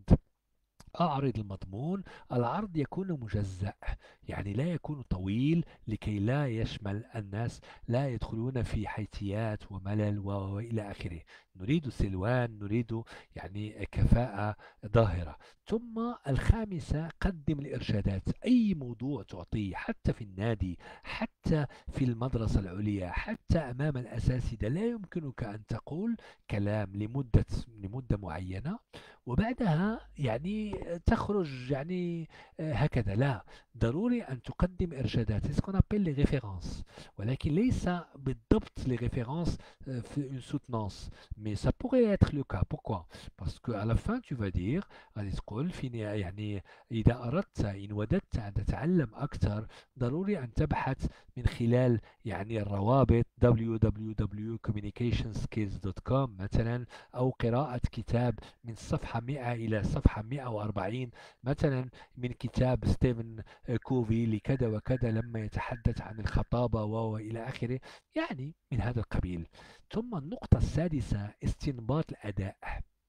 أعرض المضمون. العرض يكون مجزأ، يعني لا يكون طويل لكي لا يشمل الناس، لا يدخلون في حيثيات وملل و- وإلى آخره. نريد سلوان، نريد يعني كفاءة ظاهرة. ثم الخامسة: قدم الإرشادات. أي موضوع تعطيه، حتى في النادي، حتى في المدرسة العليا، حتى أمام الأساتذة، لا يمكنك أن تقول كلام لمدة لمدة معينة وبعدها يعني تخرج يعني آه، هكذا. لا، ضروري أن تقدم إرشادات، c'est ce qu'on appelle les références، ولكن ليس بالضبط les références euh, في une soutenance. mais ça pourrait être le cas. pourquoi؟ parce que à la fin tu vas dire، غادي تقول في نها- يعني إذا أردت إن وددت أن تتعلم أكثر، ضروري أن تبحث من خلال يعني الروابط دبليو دبليو دبليو دوت communication skills دوت كوم مثلا، أو قراءة كتاب من صفحة مئة إلى صفحة مئة وأربعين مثلا من كتاب ستيفن كوفي لكذا وكذا لما يتحدث عن الخطابة وإلى آخره، يعني من هذا القبيل. ثم النقطة السادسة: استنباط الأداء.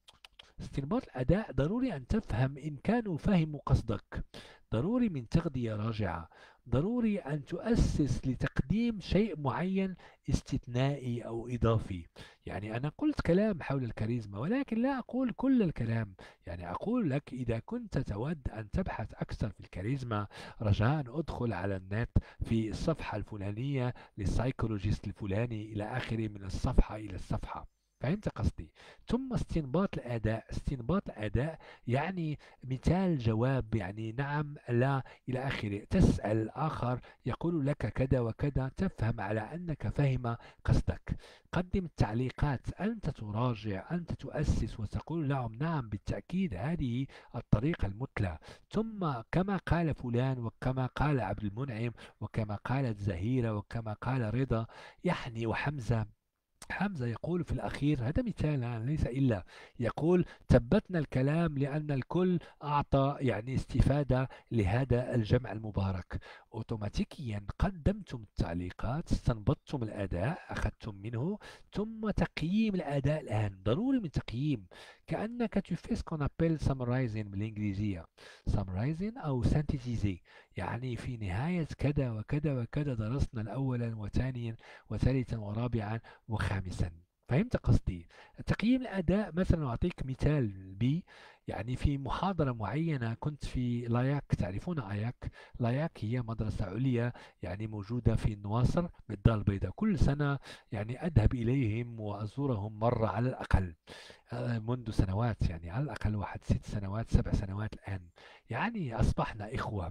استنباط الأداء ضروري أن تفهم إن كانوا فهموا قصدك، ضروري من تغذية راجعة، ضروري أن تؤسس لتقديم شيء معين استثنائي أو إضافي. يعني أنا قلت كلام حول الكاريزما، ولكن لا أقول كل الكلام. يعني أقول لك إذا كنت تود أن تبحث أكثر في الكاريزما، رجاء أدخل على النت في الصفحة الفلانية للسايكولوجيست الفلاني إلى آخره، من الصفحة إلى الصفحة. فهمت قصدي؟ ثم استنباط الأداء. استنباط الأداء يعني مثال جواب، يعني نعم لا إلى آخره. تسأل الآخر يقول لك كذا وكذا، تفهم على أنك فهم قصدك. قدم التعليقات، أنت تراجع، أنت تؤسس وتقول لهم نعم بالتأكيد هذه الطريقة المثلى. ثم كما قال فلان، وكما قال عبد المنعم، وكما قالت زهيرة، وكما قال رضا، يعني وحمزة. حمزة يقول في الأخير، هذا مثال يعني ليس إلا، يقول: ثبتنا الكلام لأن الكل أعطى يعني استفادة لهذا الجمع المبارك. أوتوماتيكيا قدمتم التعليقات، استنبطتم الأداء، أخذتم منه. ثم تقييم الأداء. الآن ضروري من تقييم، كأنك تفيس كون أبيل summarizing بالإنجليزية، summarizing أو synthétiser. يعني في نهاية كذا وكذا وكذا درسنا الأولا وثانيا وثالثا ورابعا وخامسا. فهمت قصدي؟ تقييم الأداء. مثلا أعطيك مثال بي، يعني في محاضرة معينة كنت في لاياك. تعرفون آياك؟ لاياك هي مدرسة عليا يعني موجودة في النواصر بالدار البيضاء. كل سنة يعني أذهب إليهم وأزورهم مرة على الأقل، آه، منذ سنوات، يعني على الأقل واحد ست سنوات، سبع سنوات الآن. يعني أصبحنا إخوة،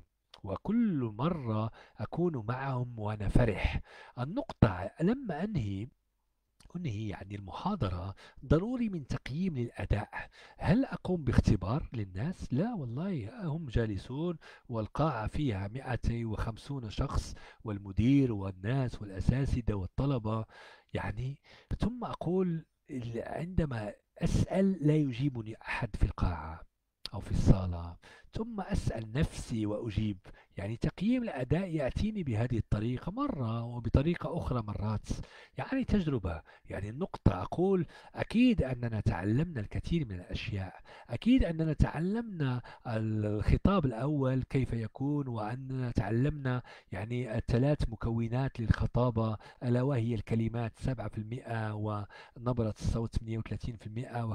وكل مرة أكون معهم وأنا فرح. النقطة لما أنهي أنهي يعني المحاضرة، ضروري من تقييم للأداء. هل أقوم باختبار للناس؟ لا والله، هم جالسون والقاعة فيها مئتين وخمسون شخص، والمدير والناس والأساتذة والطلبة يعني. ثم أقول عندما أسأل لا يجيبني أحد في القاعة. أو في الصالة، ثم أسأل نفسي وأجيب. يعني تقييم الأداء يأتيني بهذه الطريقة مرة وبطريقة أخرى مرات، يعني تجربة. يعني النقطة أقول أكيد أننا تعلمنا الكثير من الأشياء، أكيد أننا تعلمنا الخطاب الأول كيف يكون، وأننا تعلمنا يعني الثلاث مكونات للخطابة، ألا وهي الكلمات سبعة في المئة، ونبرة الصوت ثمانية وثلاثين في المئة،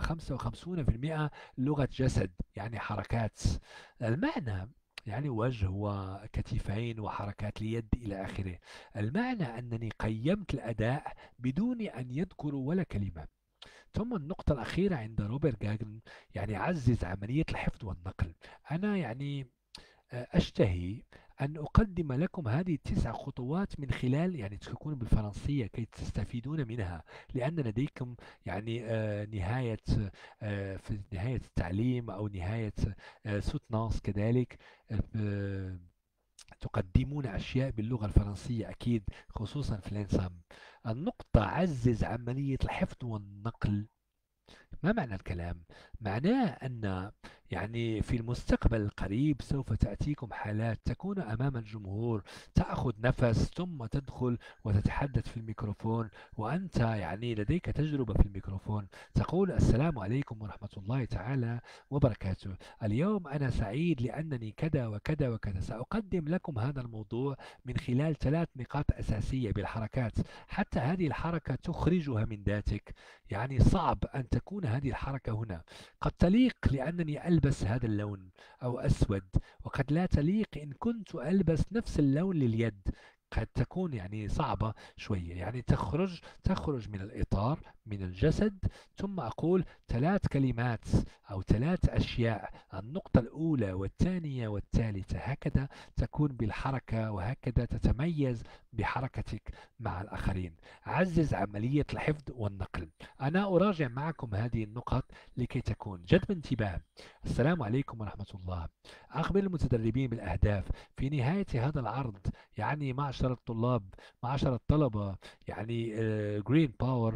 و55% لغة جسد يعني حركات المعنى، يعني وجه وكتفين وحركات اليد إلى آخره. المعنى أنني قيمت الأداء بدون أن يذكروا ولا كلمة. ثم النقطة الأخيرة عند روبرت جاجن، يعني عزز عملية الحفظ والنقل. أنا يعني أشتهي أن أقدم لكم هذه التسع خطوات من خلال، يعني تكون بالفرنسية كي تستفيدون منها، لأن لديكم يعني آه، نهاية آه، في نهاية التعليم أو نهاية سوتنانس كذلك، آه، تقدمون أشياء باللغة الفرنسية أكيد، خصوصا في الانسام. النقطة عزز عملية الحفظ والنقل. ما معنى الكلام؟ معناه أن يعني في المستقبل القريب سوف تأتيكم حالات تكون أمام الجمهور، تأخذ نفس ثم تدخل وتتحدث في الميكروفون، وأنت يعني لديك تجربة في الميكروفون، تقول السلام عليكم ورحمة الله تعالى وبركاته. اليوم أنا سعيد لأنني كذا وكذا وكذا. سأقدم لكم هذا الموضوع من خلال ثلاث نقاط أساسية بالحركات، حتى هذه الحركة تخرجها من ذاتك. يعني صعب أن تكون هذه الحركة هنا، قد تليق لأنني ألبس هذا اللون أو أسود، وقد لا تليق إن كنت ألبس نفس اللون لليد. قد تكون يعني صعبة شوية، يعني تخرج تخرج من الإطار، من الجسد. ثم أقول ثلاث كلمات أو ثلاث أشياء، النقطة الأولى والثانية والثالثة، هكذا تكون بالحركة، وهكذا تتميز بحركتك مع الآخرين. عزز عملية الحفظ والنقل. أنا أراجع معكم هذه النقط لكي تكون جذب انتباه. السلام عليكم ورحمة الله. أخبر المتدربين بالأهداف في نهاية هذا العرض. يعني معشر الطلاب، معشر الطلبة، يعني جرين باور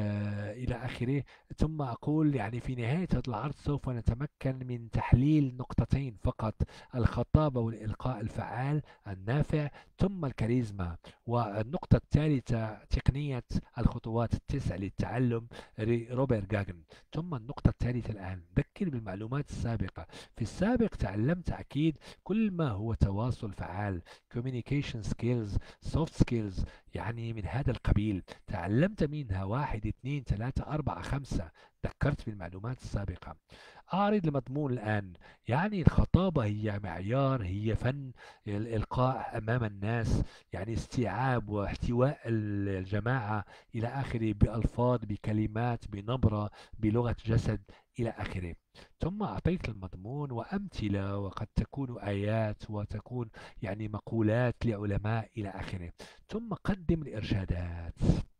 إلى آخره. ثم أقول يعني في نهاية هذا العرض سوف نتمكن من تحليل نقطتين فقط: الخطابة والإلقاء الفعال النافع، ثم الكاريزما. والنقطة الثالثة تقنية الخطوات التسع للتعلم، ري- روبرت جاجن. ثم النقطة الثالثة الآن، ذكر بالمعلومات السابقة. في السابق تعلمت أكيد كل ما هو تواصل فعال، communication skills، soft skills، يعني من هذا القبيل. تعلمت منها واحد اثنين ثلاثة أربعة خمسة، ذكرت بالمعلومات السابقة. أعرض المضمون الآن. يعني الخطابة هي معيار، هي فن الإلقاء أمام الناس، يعني استيعاب واحتواء الجماعة إلى آخره، بألفاظ، بكلمات، بنبرة، بلغة جسد إلى آخره. ثم أعطيت المضمون وأمثلة، وقد تكون آيات وتكون يعني مقولات لعلماء إلى آخره. ثم قدم الإرشادات.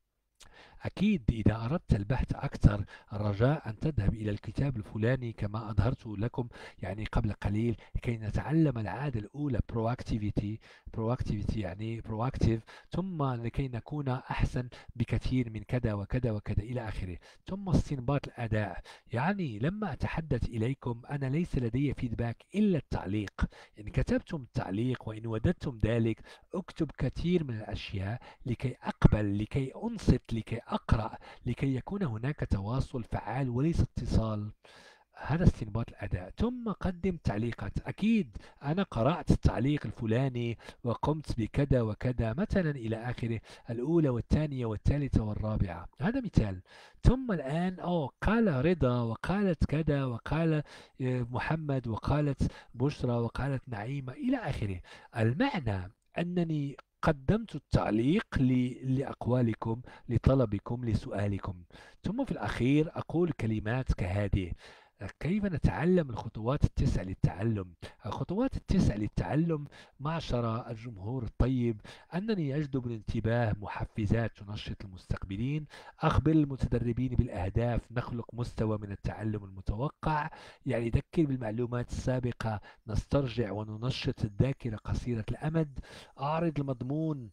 أكيد إذا أردت البحث أكثر، الرجاء أن تذهب إلى الكتاب الفلاني كما أظهرت لكم يعني قبل قليل، لكي نتعلم العادة الأولى proactivity. proactivity يعني proactive، ثم لكي نكون أحسن بكثير من كذا وكذا وكذا إلى آخره. ثم استنباط الأداء. يعني لما أتحدث إليكم أنا ليس لدي فيدباك إلا التعليق. إن كتبتم التعليق وإن وددتم ذلك، اكتب كثير من الأشياء لكي أقبل، لكي أنصت، لكي أقرأ، لكي يكون هناك تواصل فعال وليس اتصال. هذا استنباط الأداء. ثم قدم تعليقات. أكيد أنا قرأت التعليق الفلاني وقمت بكذا وكذا مثلا إلى آخره، الأولى والثانية والثالثة والرابعة، هذا مثال. ثم الآن أو قال رضا وقالت كذا، وقال آه، محمد، وقالت بشرى، وقالت نعيمة إلى آخره. المعنى أنني قدمت التعليق ل- لأقوالكم، لطلبكم، لسؤالكم. ثم في الأخير أقول كلمات كهذه: كيف نتعلم الخطوات التسع للتعلم؟ الخطوات التسع للتعلم، معشر الجمهور الطيب، أنني أجذب الانتباه، محفزات تنشط المستقبلين، أخبر المتدربين بالأهداف، نخلق مستوى من التعلم المتوقع، يعني ذكر بالمعلومات السابقة، نسترجع وننشط الذاكرة قصيرة الأمد، أعرض المضمون،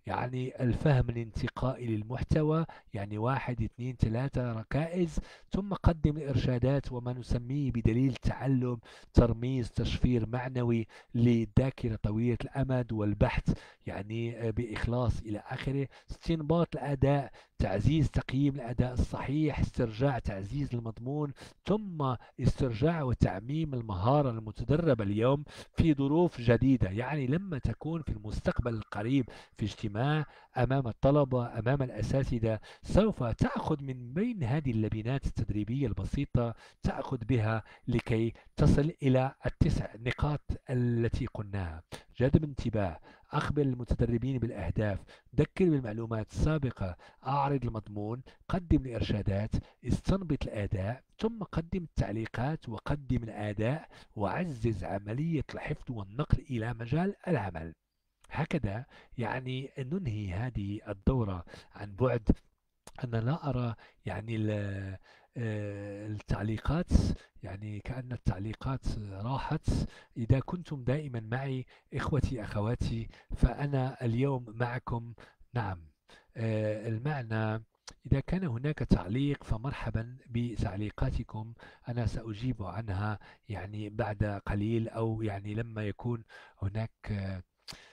يعني الفهم الانتقائي للمحتوى، يعني واحد اثنين ثلاثة ركائز، ثم قدم الإرشادات وما نسميه بدليل تعلم، ترميز، تشفير معنوي للذاكرة طويلة الأمد والبحث يعني آه، بإخلاص إلى آخره، استنباط الأداء، تعزيز تقييم الأداء الصحيح، استرجاع تعزيز المضمون، ثم استرجاع وتعميم المهارة المتدربة اليوم في ظروف جديدة. يعني لما تكون في المستقبل القريب في اجتماع أمام الطلبة أمام الأساتذة، سوف تأخذ من بين هذه اللبنات التدريبية البسيطة، تأخذ بها لكي تصل إلى التسع نقاط التي قلناها: جذب انتباه، أخبر المتدربين بالأهداف، ذكر بالمعلومات السابقة، أعرض المضمون، قدم الإرشادات، استنبط الأداء، ثم قدم التعليقات وقدم الأداء، وعزز عملية الحفظ والنقل إلى مجال العمل. هكذا يعني ننهي هذه الدورة عن بعد. أنا لا أرى يعني ال- آه، التعليقات، يعني كأن التعليقات راحت. إذا كنتم دائما معي إخوتي أخواتي، فأنا اليوم معكم. نعم. آه، المعنى: إذا كان هناك تعليق فمرحبا بتعليقاتكم، أنا سأجيب عنها يعني بعد قليل، أو يعني لما يكون هناك آه،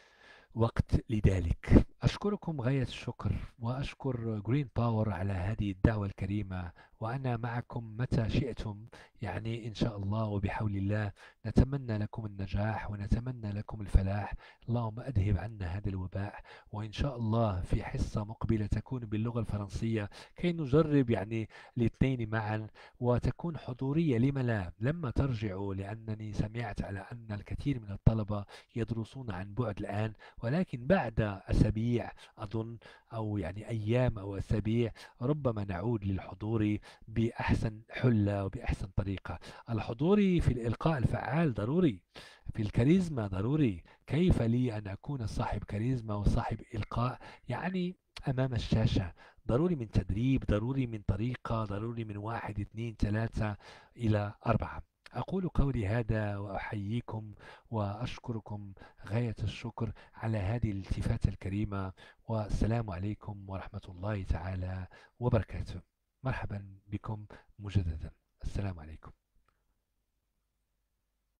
وقت لذلك. أشكركم غاية الشكر، وأشكر جرين باور على هذه الدعوة الكريمة، وأنا معكم متى شئتم. يعني إن شاء الله وبحول الله نتمنى لكم النجاح ونتمنى لكم الفلاح. اللهم أذهب عنا هذا الوباء. وإن شاء الله في حصة مقبلة تكون باللغة الفرنسية كي نجرب يعني الاثنين معا، وتكون حضورية. لم لا؟ لما ترجعوا، لأنني سمعت على أن الكثير من الطلبة يدرسون عن بعد الآن، ولكن بعد أسابيع أظن، أو يعني أيام أو أسابيع، ربما نعود للحضور بأحسن حلة وبأحسن طريقة. الحضور في الإلقاء الفعال ضروري، في الكاريزما ضروري. كيف لي أن أكون صاحب كاريزما وصاحب إلقاء يعني أمام الشاشة؟ ضروري من تدريب، ضروري من طريقة، ضروري من واحد اثنين ثلاثة إلى أربعة. أقول قولي هذا وأحييكم وأشكركم غاية الشكر على هذه الالتفاتة الكريمة. والسلام عليكم ورحمة الله تعالى وبركاته. مرحبا بكم مجددا. السلام عليكم.